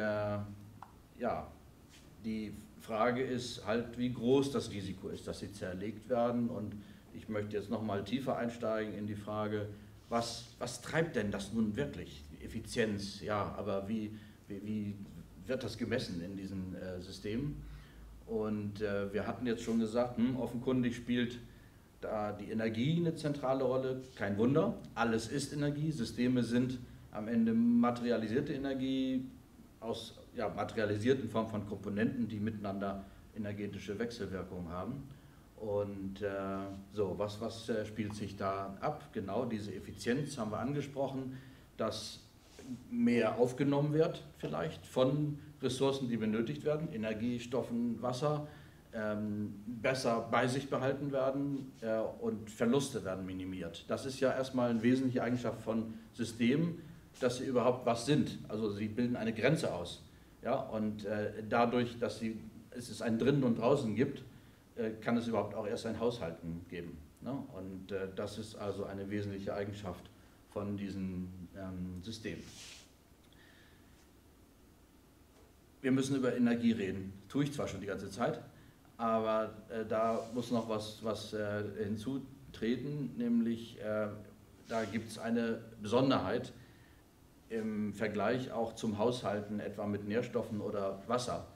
die Frage ist halt, wie groß das Risiko ist, dass sie zerlegt werden. Und ich möchte jetzt nochmal tiefer einsteigen in die Frage, was treibt denn das nun wirklich? Die Effizienz, ja, aber wie wird das gemessen in diesen Systemen? Und wir hatten jetzt schon gesagt, offenkundig spielt da die Energie eine zentrale Rolle. Kein Wunder, alles ist Energie. Systeme sind am Ende materialisierte Energie, materialisiert in Form von Komponenten, die miteinander energetische Wechselwirkungen haben. Und was spielt sich da ab? Genau diese Effizienz haben wir angesprochen, dass mehr aufgenommen wird vielleicht von Ressourcen, die benötigt werden, Energie, Stoffen, Wasser, besser bei sich behalten werden und Verluste werden minimiert. Das ist ja erstmal eine wesentliche Eigenschaft von Systemen, dass sie überhaupt was sind. Also sie bilden eine Grenze aus. Ja? Und dadurch, dass es ein Drinnen und Draußen gibt, kann es überhaupt auch erst ein Haushalten geben. Ne? Und das ist also eine wesentliche Eigenschaft von diesen Systemen. Wir müssen über Energie reden. Tue ich zwar schon die ganze Zeit, aber da muss noch was hinzutreten, nämlich da gibt es eine Besonderheit im Vergleich auch zum Haushalten, etwa mit Nährstoffen oder Wasser.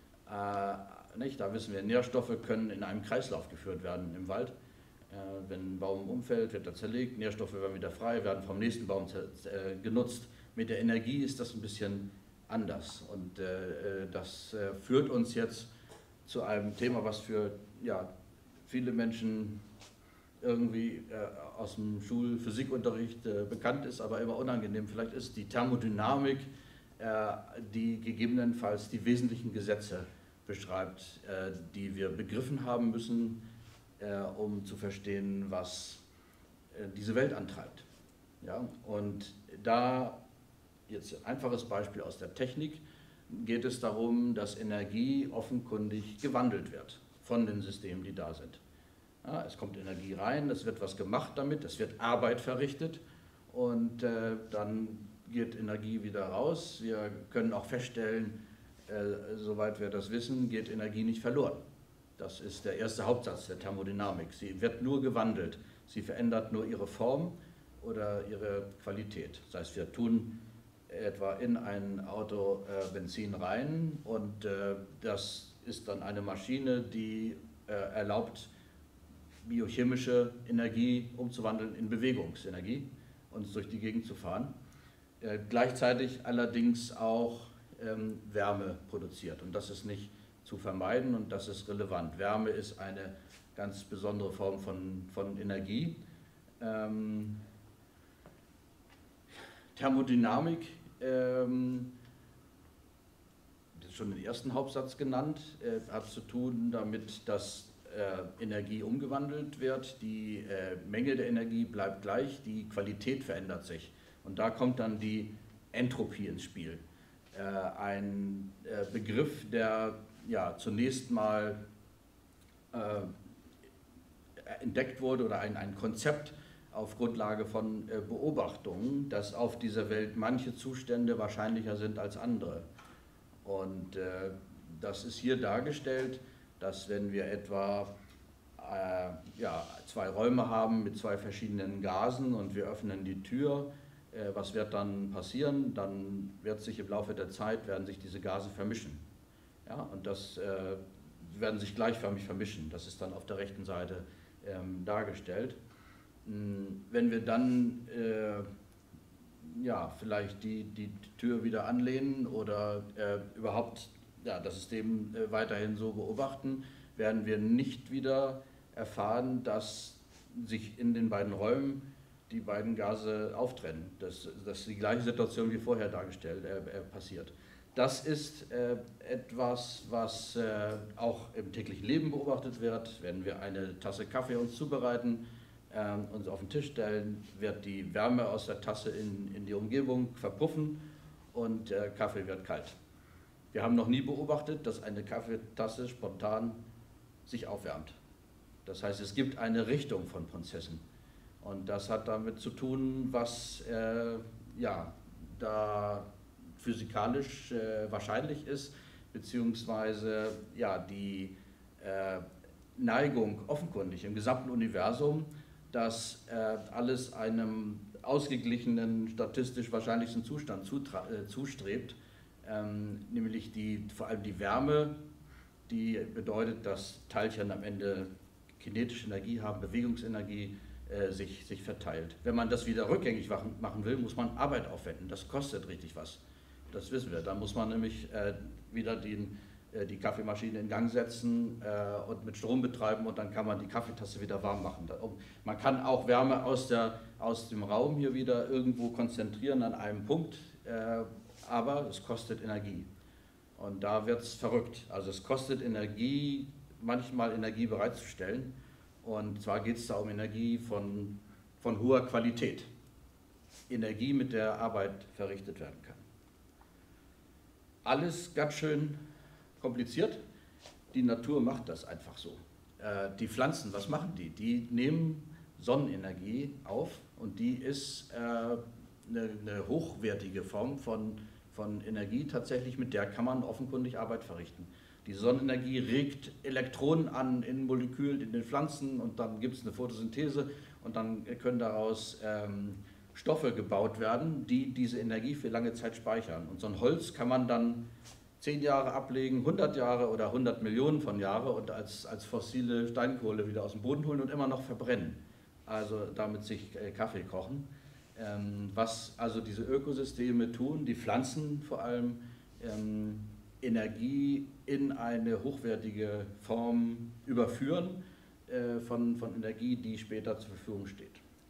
Da wissen wir, Nährstoffe können in einem Kreislauf geführt werden im Wald. Wenn ein Baum umfällt, wird er zerlegt, Nährstoffe werden wieder frei, werden vom nächsten Baum genutzt. Mit der Energie ist das ein bisschen anders. Und das führt uns jetzt zu einem Thema, was für viele Menschen irgendwie aus dem Schulphysikunterricht bekannt ist, aber immer unangenehm vielleicht ist, die Thermodynamik, die gegebenenfalls die wesentlichen Gesetze beschreibt, die wir begriffen haben müssen, um zu verstehen, was diese Welt antreibt. Ja? Und da, jetzt ein einfaches Beispiel aus der Technik, geht es darum, dass Energie offenkundig gewandelt wird von den Systemen, die da sind. Ja, es kommt Energie rein, es wird was gemacht damit, es wird Arbeit verrichtet und dann geht Energie wieder raus. Wir können auch feststellen, soweit wir das wissen, geht Energie nicht verloren. Das ist der erste Hauptsatz der Thermodynamik. Sie wird nur gewandelt. Sie verändert nur ihre Form oder ihre Qualität. Das heißt, wir tun etwa in ein Auto Benzin rein und das ist dann eine Maschine, die erlaubt, biochemische Energie umzuwandeln in Bewegungsenergie und durch die Gegend zu fahren. Gleichzeitig allerdings auch Wärme produziert und das ist nicht zu vermeiden und das ist relevant. Wärme ist eine ganz besondere Form von Energie. Thermodynamik, das ist schon den ersten Hauptsatz genannt, hat zu tun damit, dass Energie umgewandelt wird, die Menge der Energie bleibt gleich, die Qualität verändert sich. Und da kommt dann die Entropie ins Spiel. Ein Begriff, der zunächst mal entdeckt wurde oder ein Konzept auf Grundlage von Beobachtungen, dass auf dieser Welt manche Zustände wahrscheinlicher sind als andere. Und das ist hier dargestellt, dass wenn wir etwa zwei Räume haben mit zwei verschiedenen Gasen und wir öffnen die Tür, was wird dann passieren? Dann wird sich im Laufe der Zeit, werden sich diese Gase vermischen. Ja, und das werden sich gleichförmig vermischen. Das ist dann auf der rechten Seite dargestellt. Wenn wir dann vielleicht die Tür wieder anlehnen oder überhaupt ja, das System weiterhin so beobachten, werden wir nicht wieder erfahren, dass sich in den beiden Räumen die beiden Gase auftrennen. Dass die gleiche Situation wie vorher dargestellt passiert. Das ist etwas, was auch im täglichen Leben beobachtet wird. Wenn wir eine Tasse Kaffee uns zubereiten, uns auf den Tisch stellen, wird die Wärme aus der Tasse in die Umgebung verpuffen und der Kaffee wird kalt. Wir haben noch nie beobachtet, dass eine Kaffeetasse spontan sich aufwärmt. Das heißt, es gibt eine Richtung von Prozessen. Und das hat damit zu tun, was ja, da physikalisch wahrscheinlich ist, beziehungsweise ja, die Neigung offenkundig im gesamten Universum, dass alles einem ausgeglichenen, statistisch wahrscheinlichsten Zustand zustrebt, nämlich vor allem die Wärme, die bedeutet, dass Teilchen am Ende kinetische Energie haben, Bewegungsenergie, sich verteilt. Wenn man das wieder rückgängig machen will, muss man Arbeit aufwenden. Das kostet richtig was. Das wissen wir. Da muss man nämlich wieder die Kaffeemaschine in Gang setzen und mit Strom betreiben und dann kann man die Kaffeetasse wieder warm machen. Man kann auch Wärme aus dem Raum hier wieder irgendwo konzentrieren an einem Punkt, aber es kostet Energie. Und da wird es verrückt. Also es kostet Energie, manchmal Energie bereitzustellen. Und zwar geht es da um Energie von hoher Qualität. Energie, mit der Arbeit verrichtet werden kann. Alles ganz schön kompliziert. Die Natur macht das einfach so. Die Pflanzen, was machen die? Die nehmen Sonnenenergie auf und die ist eine hochwertige Form von Energie tatsächlich, mit der kann man offenkundig Arbeit verrichten. Die Sonnenenergie regt Elektronen an in Molekülen in den Pflanzen und dann gibt es eine Photosynthese und dann können daraus Stoffe gebaut werden, die diese Energie für lange Zeit speichern. Und so ein Holz kann man dann 10 Jahre ablegen, 100 Jahre oder 100 Millionen von Jahren und als fossile Steinkohle wieder aus dem Boden holen und immer noch verbrennen. Also damit sich Kaffee kochen. Was also diese Ökosysteme tun, die Pflanzen vor allem, Energie in eine hochwertige Form überführen von Energie, die später zur Verfügung steht.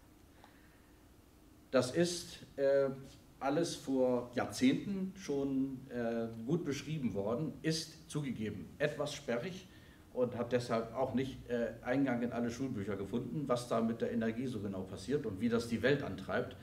Das ist alles vor Jahrzehnten schon gut beschrieben worden, ist zugegeben etwas sperrig und hat deshalb auch nicht Eingang in alle Schulbücher gefunden, was da mit der Energie so genau passiert und wie das die Welt antreibt.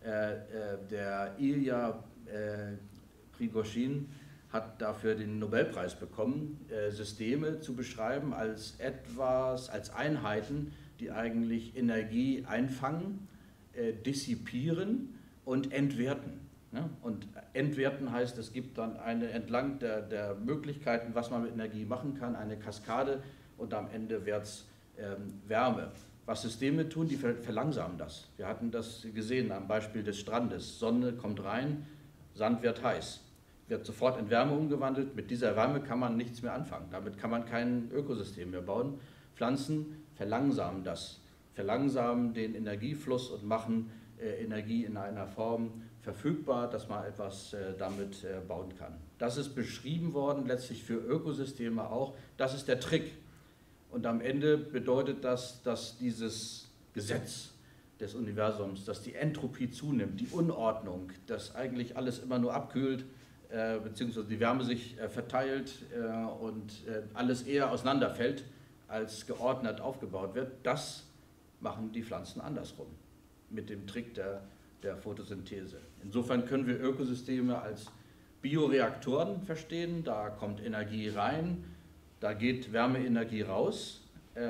Der Ilya Prigozhin hat dafür den Nobelpreis bekommen, Systeme zu beschreiben als Einheiten, die eigentlich Energie einfangen, dissipieren und entwerten. Und entwerten heißt, es gibt dann entlang der Möglichkeiten, was man mit Energie machen kann, eine Kaskade und am Ende wird es Wärme. Was Systeme tun, die verlangsamen das. Wir hatten das gesehen am Beispiel des Strandes. Sonne kommt rein, Sand wird heiß, wird sofort in Wärme umgewandelt. Mit dieser Wärme kann man nichts mehr anfangen. Damit kann man kein Ökosystem mehr bauen. Pflanzen verlangsamen das, verlangsamen den Energiefluss und machen Energie in einer Form verfügbar, dass man etwas damit bauen kann. Das ist beschrieben worden, letztlich für Ökosysteme auch. Das ist der Trick. Und am Ende bedeutet das, dass dieses Gesetz des Universums, dass die Entropie zunimmt, die Unordnung, dass eigentlich alles immer nur abkühlt, beziehungsweise die Wärme sich verteilt und alles eher auseinanderfällt, als geordnet aufgebaut wird, das machen die Pflanzen andersrum, mit dem Trick der Photosynthese. Insofern können wir Ökosysteme als Bioreaktoren verstehen, da kommt Energie rein, da geht Wärmeenergie raus,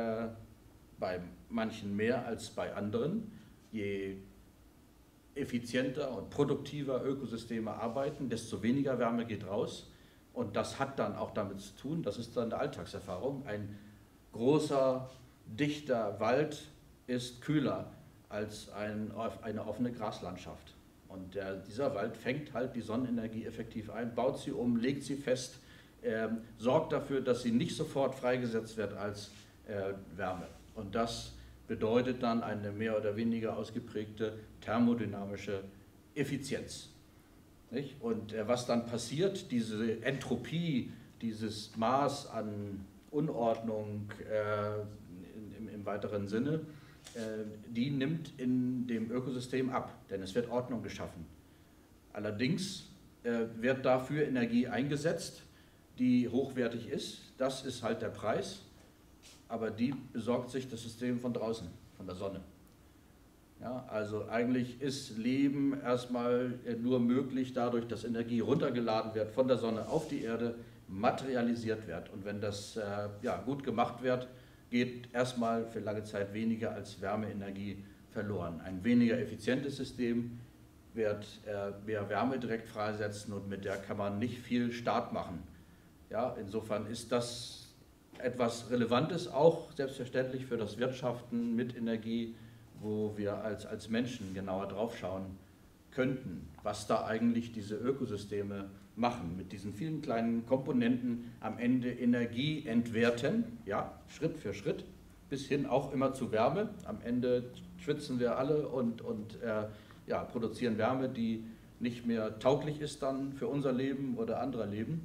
bei manchen mehr als bei anderen. Je effizienter und produktiver Ökosysteme arbeiten, desto weniger Wärme geht raus. Und das hat dann auch damit zu tun, das ist dann eine Alltagserfahrung, ein großer, dichter Wald ist kühler als eine offene Graslandschaft. Und dieser Wald fängt halt die Sonnenenergie effektiv ein, baut sie um, legt sie fest, sorgt dafür, dass sie nicht sofort freigesetzt wird als Wärme. Und das bedeutet dann eine mehr oder weniger ausgeprägte thermodynamische Effizienz. Nicht? Und was dann passiert, diese Entropie, dieses Maß an Unordnung im weiteren Sinne, die nimmt in dem Ökosystem ab, denn es wird Ordnung geschaffen. Allerdings wird dafür Energie eingesetzt, die hochwertig ist. Das ist halt der Preis, aber die besorgt sich das System von draußen, von der Sonne. Ja, also eigentlich ist Leben erstmal nur möglich dadurch, dass Energie runtergeladen wird von der Sonne auf die Erde, materialisiert wird. Und wenn das gut gemacht wird, geht erstmal für lange Zeit weniger als Wärmeenergie verloren. Ein weniger effizientes System wird mehr Wärme direkt freisetzen und mit der kann man nicht viel Start machen. Ja, insofern ist das etwas Relevantes, auch selbstverständlich für das Wirtschaften mit Energie, wo wir als Menschen genauer drauf schauen könnten, was da eigentlich diese Ökosysteme machen, mit diesen vielen kleinen Komponenten am Ende Energie entwerten, ja, Schritt für Schritt, bis hin auch immer zu Wärme. Am Ende schwitzen wir alle und produzieren Wärme, die nicht mehr tauglich ist dann für unser Leben oder anderer Leben.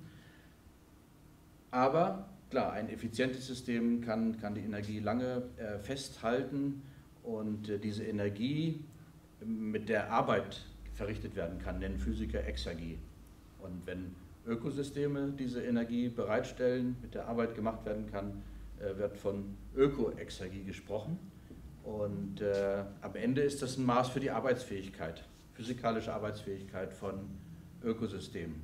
Aber klar, ein effizientes System kann die Energie lange festhalten und diese Energie, mit der Arbeit verrichtet werden kann, nennen Physiker Exergie. Und wenn Ökosysteme diese Energie bereitstellen, mit der Arbeit gemacht werden kann, wird von Ökoexergie gesprochen. Und am Ende ist das ein Maß für die Arbeitsfähigkeit, physikalische Arbeitsfähigkeit von Ökosystemen.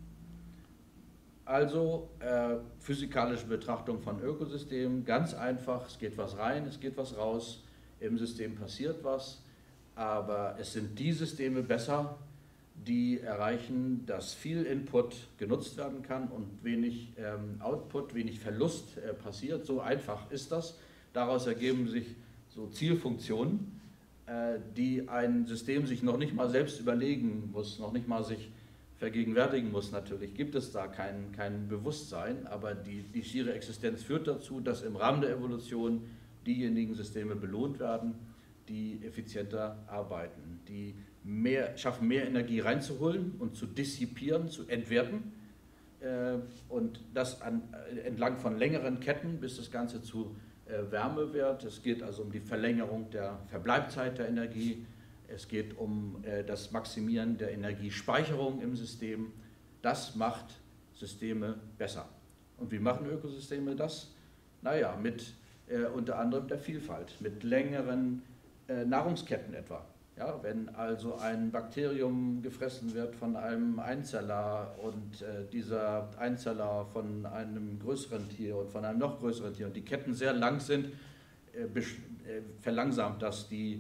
Also physikalische Betrachtung von Ökosystemen, ganz einfach, es geht was rein, es geht was raus, im System passiert was, aber es sind die Systeme besser, die erreichen, dass viel Input genutzt werden kann und wenig Output, wenig Verlust passiert. So einfach ist das. Daraus ergeben sich so Zielfunktionen, die ein System sich noch nicht mal selbst überlegen muss, noch nicht mal sich vergegenwärtigen muss. Natürlich gibt es da kein Bewusstsein, aber die schiere Existenz führt dazu, dass im Rahmen der Evolution diejenigen Systeme belohnt werden, die effizienter arbeiten, die schaffen, mehr Energie reinzuholen und zu dissipieren, zu entwerten und das entlang von längeren Ketten, bis das Ganze zu Wärme wird. Es geht also um die Verlängerung der Verbleibzeit der Energie, es geht um das Maximieren der Energiespeicherung im System. Das macht Systeme besser. Und wie machen Ökosysteme das? Naja, mit unter anderem der Vielfalt, mit längeren Nahrungsketten etwa. Ja, wenn also ein Bakterium gefressen wird von einem Einzeller und dieser Einzeller von einem größeren Tier und von einem noch größeren Tier und die Ketten sehr lang sind, verlangsamt das die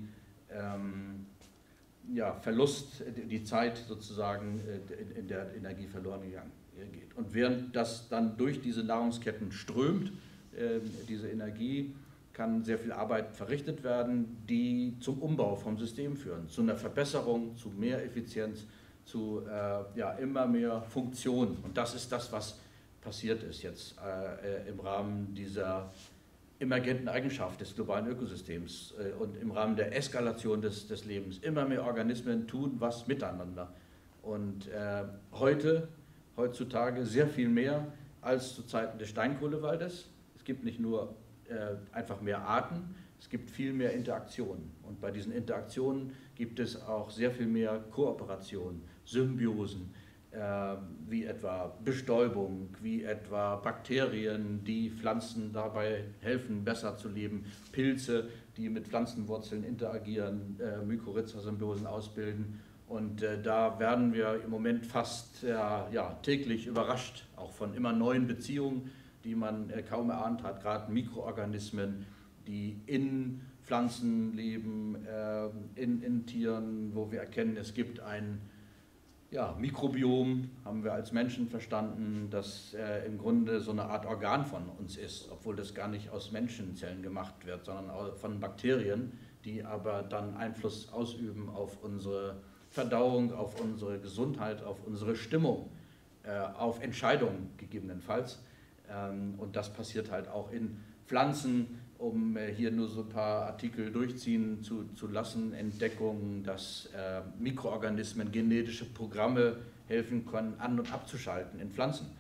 Verlust, die Zeit sozusagen, in der Energie verloren geht. Und während das dann durch diese Nahrungsketten strömt, diese Energie, kann sehr viel Arbeit verrichtet werden, die zum Umbau vom System führen, zu einer Verbesserung, zu mehr Effizienz, zu immer mehr Funktion. Und das ist das, was passiert ist jetzt im Rahmen dieser emergenten Eigenschaft des globalen Ökosystems und im Rahmen der Eskalation des Lebens. Immer mehr Organismen tun was miteinander. Und heutzutage sehr viel mehr als zu Zeiten des Steinkohlewaldes. Es gibt nicht nur einfach mehr Arten, es gibt viel mehr Interaktionen. Und bei diesen Interaktionen gibt es auch sehr viel mehr Kooperation, Symbiosen, wie etwa Bestäubung, wie etwa Bakterien, die Pflanzen dabei helfen, besser zu leben, Pilze, die mit Pflanzenwurzeln interagieren, Mykorrhiza-Symbiosen ausbilden. Und da werden wir im Moment fast täglich überrascht, auch von immer neuen Beziehungen, die man kaum erahnt hat, gerade Mikroorganismen, die in Pflanzen leben, in Tieren, wo wir erkennen, es gibt ein Mikrobiom, haben wir als Menschen verstanden, das im Grunde so eine Art Organ von uns ist, obwohl das gar nicht aus Menschenzellen gemacht wird, sondern von Bakterien, die aber dann Einfluss ausüben auf unsere Verdauung, auf unsere Gesundheit, auf unsere Stimmung, auf Entscheidungen gegebenenfalls. Und das passiert halt auch in Pflanzen, um hier nur so ein paar Artikel durchziehen zu lassen, Entdeckungen, dass Mikroorganismen genetische Programme helfen können, an- und abzuschalten in Pflanzen,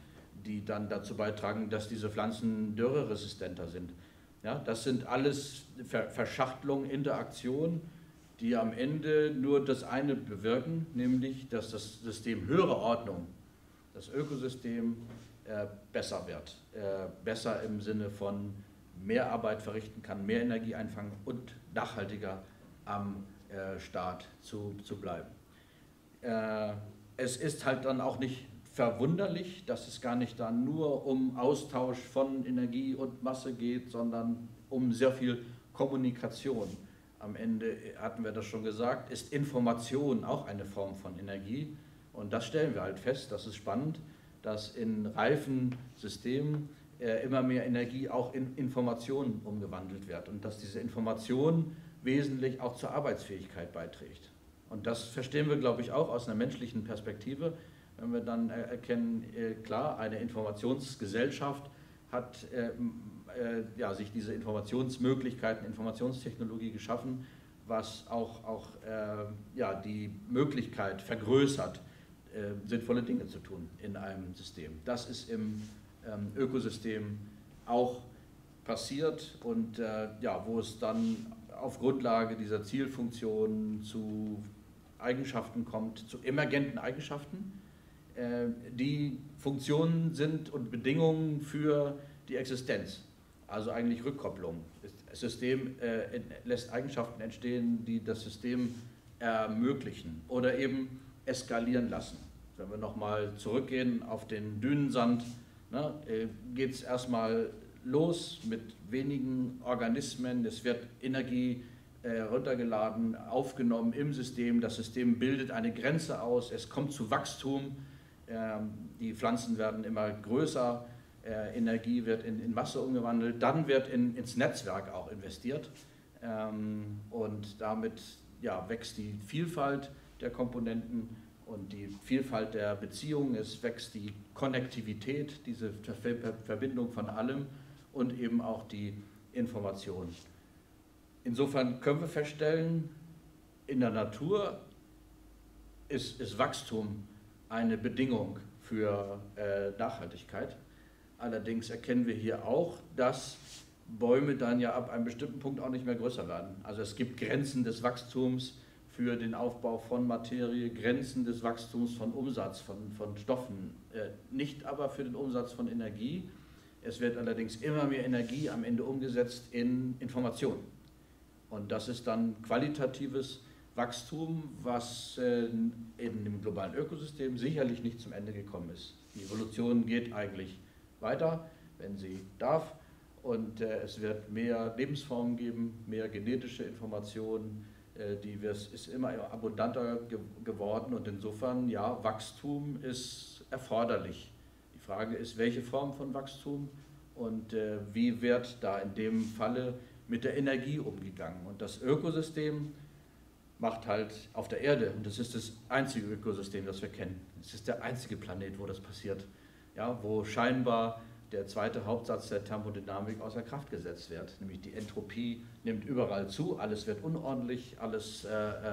die dann dazu beitragen, dass diese Pflanzen dürreresistenter sind. Ja, das sind alles Verschachtelungen, Interaktionen, die am Ende nur das eine bewirken, nämlich dass das System höhere Ordnung, das Ökosystem besser wird. Besser im Sinne von mehr Arbeit verrichten kann, mehr Energie einfangen und nachhaltiger am Start zu bleiben. Es ist halt dann auch nicht verwunderlich, dass es gar nicht dann nur um Austausch von Energie und Masse geht, sondern um sehr viel Kommunikation. Am Ende, hatten wir das schon gesagt, ist Information auch eine Form von Energie. Und das stellen wir halt fest, das ist spannend, dass in reifen Systemen immer mehr Energie auch in Informationen umgewandelt wird und dass diese Information wesentlich auch zur Arbeitsfähigkeit beiträgt. Und das verstehen wir, glaube ich, auch aus einer menschlichen Perspektive, wenn wir dann erkennen, klar, eine Informationsgesellschaft hat sich diese Informationsmöglichkeiten, Informationstechnologie geschaffen, was auch die Möglichkeit vergrößert, sinnvolle Dinge zu tun in einem System. Das ist im Ökosystem auch passiert und wo es dann auf Grundlage dieser Zielfunktion zu Eigenschaften kommt, zu emergenten Eigenschaften, die Funktionen sind und Bedingungen für die Existenz, also eigentlich Rückkopplung. Das System lässt Eigenschaften entstehen, die das System ermöglichen oder eben eskalieren lassen. Wenn wir nochmal zurückgehen auf den Dünensand, geht es erstmal los mit wenigen Organismen, es wird Energie runtergeladen, aufgenommen im System, das System bildet eine Grenze aus, es kommt zu Wachstum, die Pflanzen werden immer größer, Energie wird in Masse umgewandelt, dann wird ins Netzwerk auch investiert und damit wächst die Vielfalt der Komponenten und die Vielfalt der Beziehungen, es wächst die Konnektivität, diese Verbindung von allem und eben auch die Information. Insofern können wir feststellen, in der Natur ist Wachstum eine Bedingung für Nachhaltigkeit. Allerdings erkennen wir hier auch, dass Bäume dann ja ab einem bestimmten Punkt auch nicht mehr größer werden. Also es gibt Grenzen des Wachstums für den Aufbau von Materie, Grenzen des Wachstums von Umsatz, von Stoffen, nicht aber für den Umsatz von Energie. Es wird allerdings immer mehr Energie am Ende umgesetzt in Information. Und das ist dann qualitatives Wachstum, was in dem globalen Ökosystem sicherlich nicht zum Ende gekommen ist. Die Evolution geht eigentlich weiter, wenn sie darf. Und es wird mehr Lebensformen geben, mehr genetische Informationen, ist immer abundanter geworden. Und insofern, ja, Wachstum ist erforderlich. Die Frage ist, welche Form von Wachstum und wie wird da in dem Falle mit der Energie umgegangen. Und das Ökosystem macht halt auf der Erde, und das ist das einzige Ökosystem, das wir kennen. Es ist der einzige Planet, wo das passiert, ja, wo scheinbar der zweite Hauptsatz der Thermodynamik außer Kraft gesetzt wird, nämlich die Entropie nimmt überall zu, alles wird unordentlich, alles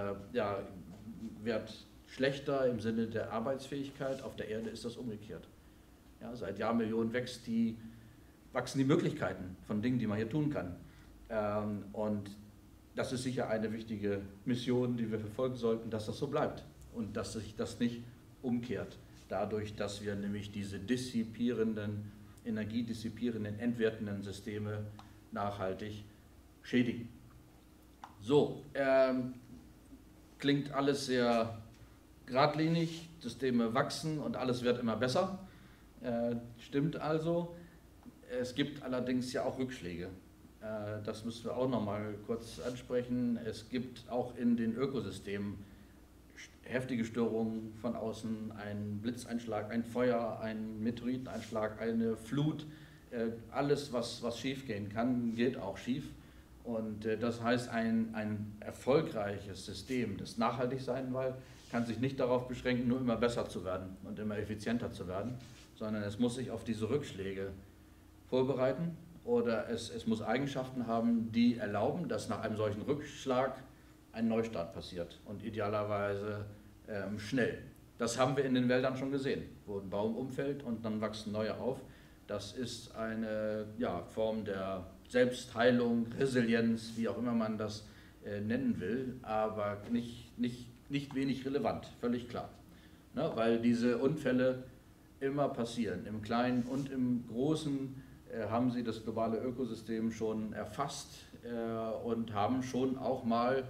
wird schlechter im Sinne der Arbeitsfähigkeit. Auf der Erde ist das umgekehrt. Ja, seit Jahrmillionen wachsen die Möglichkeiten von Dingen, die man hier tun kann. Und das ist sicher eine wichtige Mission, die wir verfolgen sollten, dass das so bleibt und dass sich das nicht umkehrt, dadurch, dass wir nämlich diese energiedissipierenden, entwertenden Systeme nachhaltig schädigen. So, klingt alles sehr geradlinig, Systeme wachsen und alles wird immer besser, stimmt also. Es gibt allerdings ja auch Rückschläge. Das müssen wir auch noch mal kurz ansprechen. Es gibt auch in den Ökosystemen heftige Störungen von außen, ein Blitzeinschlag, ein Feuer, ein Meteoriteneinschlag, eine Flut. Alles, was schief gehen kann, geht auch schief. Und das heißt, ein erfolgreiches System, das nachhaltig sein will, kann sich nicht darauf beschränken, nur immer besser zu werden und immer effizienter zu werden, sondern es muss sich auf diese Rückschläge vorbereiten. Oder es muss Eigenschaften haben, die erlauben, dass nach einem solchen Rückschlag ein Neustart passiert und idealerweise schnell. Das haben wir in den Wäldern schon gesehen, wo ein Baum umfällt und dann wachsen neue auf. Das ist eine Form der Selbstheilung, Resilienz, wie auch immer man das nennen will, aber nicht wenig relevant, völlig klar. Ne? Weil diese Unfälle immer passieren. Im Kleinen und im Großen haben sie das globale Ökosystem schon erfasst und haben schon auch mal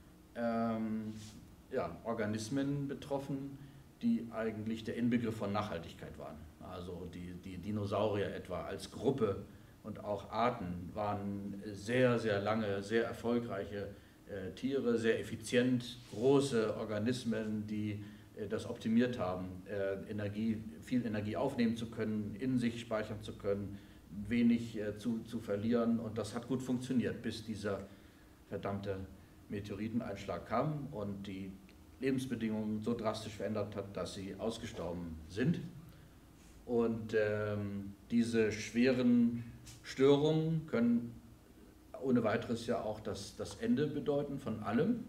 Organismen betroffen, die eigentlich der Inbegriff von Nachhaltigkeit waren. Also die Dinosaurier etwa als Gruppe und auch Arten waren sehr, sehr lange, sehr erfolgreiche Tiere, sehr effizient, große Organismen, die das optimiert haben, viel Energie aufnehmen zu können, in sich speichern zu können, wenig zu verlieren, und das hat gut funktioniert, bis dieser verdammte Meteoriteneinschlag kam und die Lebensbedingungen so drastisch verändert hat, dass sie ausgestorben sind. Und diese schweren Störungen können ohne weiteres ja auch das Ende bedeuten von allem,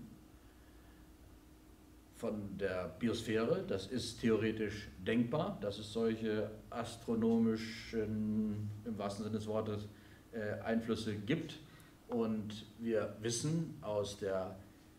von der Biosphäre. Das ist theoretisch denkbar, dass es solche astronomischen, im wahrsten Sinne des Wortes, Einflüsse gibt. Und wir wissen aus der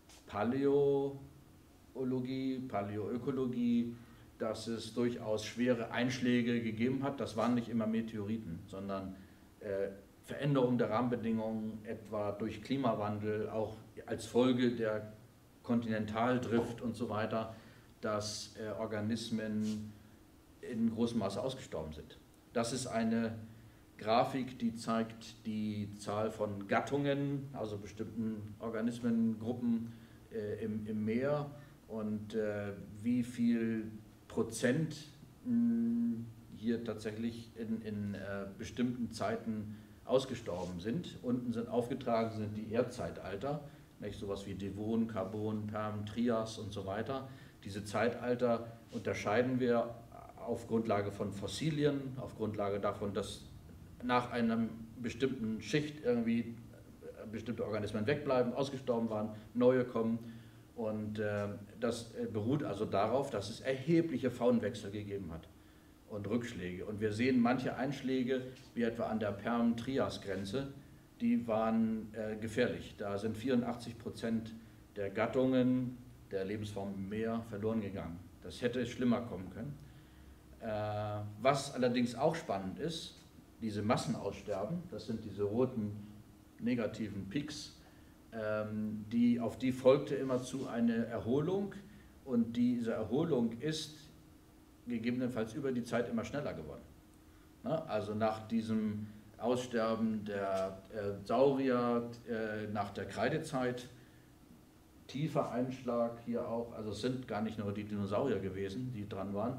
Paläoökologie, dass es durchaus schwere Einschläge gegeben hat. Das waren nicht immer Meteoriten, sondern Veränderung der Rahmenbedingungen, etwa durch Klimawandel, auch als Folge der Kontinentaldrift und so weiter, dass Organismen in großem Maße ausgestorben sind. Das ist eine Grafik, die zeigt die Zahl von Gattungen, also bestimmten Organismengruppen im Meer, und wie viel Prozent hier tatsächlich in bestimmten Zeiten ausgestorben sind. Unten sind aufgetragen sind die Erdzeitalter, nicht, sowas wie Devon, Carbon, Perm, Trias und so weiter. Diese Zeitalter unterscheiden wir auf Grundlage von Fossilien, auf Grundlage davon, dass nach einer bestimmten Schicht irgendwie bestimmte Organismen wegbleiben, ausgestorben waren, neue kommen. Und das beruht also darauf, dass es erhebliche Faunenwechsel gegeben hat und Rückschläge. Und wir sehen manche Einschläge, wie etwa an der Perm-Trias-Grenze, die waren gefährlich. Da sind 84% der Gattungen der Lebensformen im Meer verloren gegangen. Das hätte schlimmer kommen können. Was allerdings auch spannend ist, diese Massenaussterben, das sind diese roten negativen Peaks, auf die folgte immerzu eine Erholung, und diese Erholung ist gegebenenfalls über die Zeit immer schneller geworden. Also nach diesem Aussterben der Saurier, nach der Kreidezeit, tiefer Einschlag hier auch, also es sind gar nicht nur die Dinosaurier gewesen, die dran waren,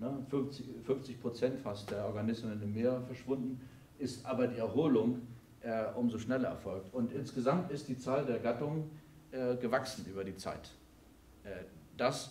50% fast der Organismen im Meer verschwunden, ist aber die Erholung umso schneller erfolgt. Und insgesamt ist die Zahl der Gattungen gewachsen über die Zeit. Das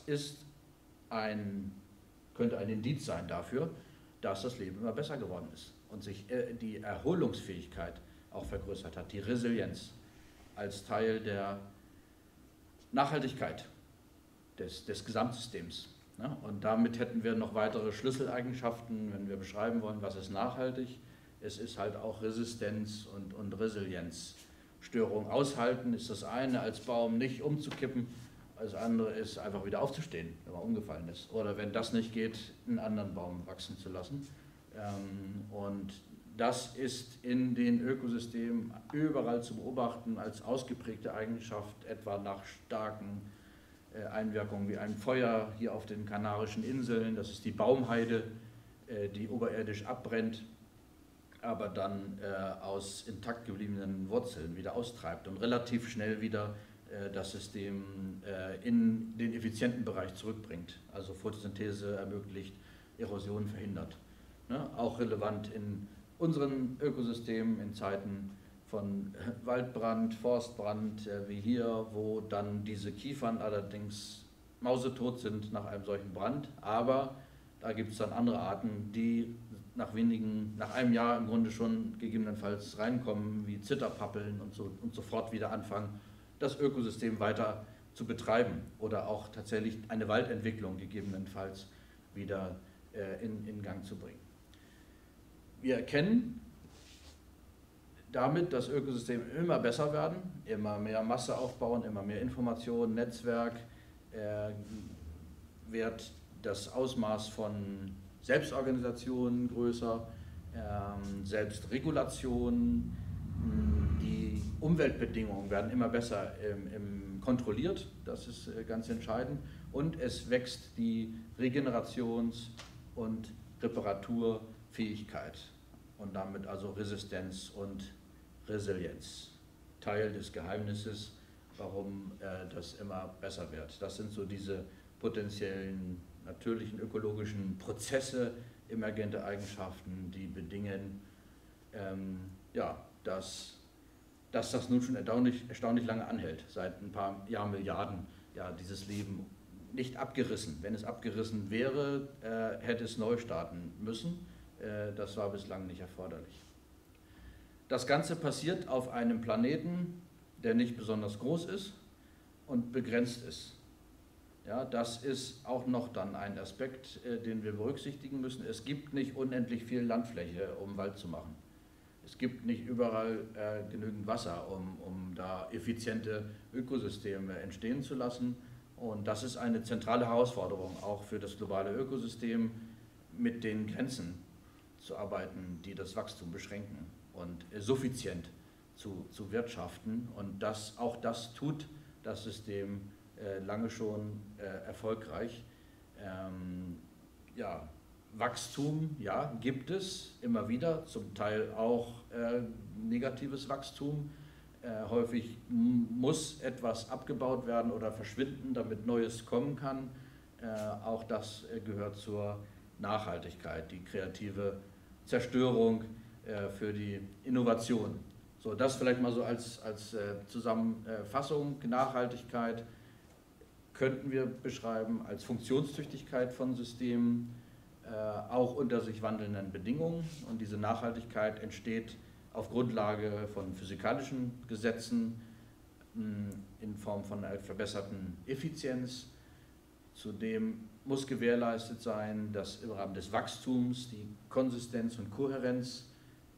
könnte ein Indiz sein dafür, dass das Leben immer besser geworden ist und sich die Erholungsfähigkeit auch vergrößert hat, die Resilienz als Teil der Nachhaltigkeit des Gesamtsystems. Ne? Und damit hätten wir noch weitere Schlüsseleigenschaften, wenn wir beschreiben wollen, was ist nachhaltig. Es ist halt auch Resistenz und Resilienz. Störung aushalten ist das eine, als Baum nicht umzukippen. Das andere ist einfach wieder aufzustehen, wenn man umgefallen ist. Oder wenn das nicht geht, einen anderen Baum wachsen zu lassen. Und das ist in den Ökosystemen überall zu beobachten als ausgeprägte Eigenschaft, etwa nach starken Einwirkungen wie ein Feuer hier auf den Kanarischen Inseln. Das ist die Baumheide, die oberirdisch abbrennt, aber dann aus intakt gebliebenen Wurzeln wieder austreibt und relativ schnell wieder das System in den effizienten Bereich zurückbringt. Also Photosynthese ermöglicht, Erosion verhindert. Ne? Auch relevant in unseren Ökosystemen in Zeiten von Waldbrand, Forstbrand, wie hier, wo dann diese Kiefern allerdings mausetot sind nach einem solchen Brand. Aber da gibt es dann andere Arten, die nach einem Jahr im Grunde schon gegebenenfalls reinkommen, wie Zitterpappeln und sofort wieder anfangen, das Ökosystem weiter zu betreiben oder auch tatsächlich eine Waldentwicklung gegebenenfalls wieder in Gang zu bringen. Wir erkennen damit, dass Ökosysteme immer besser werden, immer mehr Masse aufbauen, immer mehr Informationen, Netzwerk, wird das Ausmaß von Selbstorganisation größer, Selbstregulation, die Umweltbedingungen werden immer besser kontrolliert, das ist ganz entscheidend, und es wächst die Regenerations- und Reparaturfähigkeit und damit also Resistenz und Resilienz. Teil des Geheimnisses, warum das immer besser wird. Das sind so diese potenziellen natürlichen ökologischen Prozesse, emergente Eigenschaften, die bedingen, ja, dass das nun schon erstaunlich lange anhält, seit ein paar Jahrmilliarden, ja, dieses Leben nicht abgerissen. Wenn es abgerissen wäre, hätte es neu starten müssen. Das war bislang nicht erforderlich. Das Ganze passiert auf einem Planeten, der nicht besonders groß ist und begrenzt ist. Ja, das ist auch noch dann ein Aspekt, den wir berücksichtigen müssen. Es gibt nicht unendlich viel Landfläche, um Wald zu machen. Es gibt nicht überall genügend Wasser, um da effiziente Ökosysteme entstehen zu lassen. Und das ist eine zentrale Herausforderung auch für das globale Ökosystem, mit den Grenzen zu arbeiten, die das Wachstum beschränken und suffizient zu wirtschaften. Und auch das tut das System lange schon erfolgreich. Ja, Wachstum, ja, gibt es immer wieder, zum Teil auch negatives Wachstum. Häufig muss etwas abgebaut werden oder verschwinden, damit Neues kommen kann. Auch das gehört zur Nachhaltigkeit, die kreative Zerstörung für die Innovation. So, das vielleicht mal so als Zusammenfassung. Nachhaltigkeit könnten wir beschreiben als Funktionstüchtigkeit von Systemen, auch unter sich wandelnden Bedingungen. Und diese Nachhaltigkeit entsteht auf Grundlage von physikalischen Gesetzen in Form von einer verbesserten Effizienz. Zudem muss gewährleistet sein, dass im Rahmen des Wachstums die Konsistenz und Kohärenz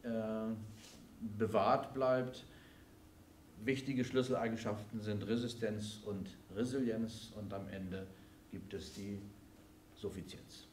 bewahrt bleibt. Wichtige Schlüsseleigenschaften sind Resistenz und Resilienz und am Ende gibt es die Suffizienz.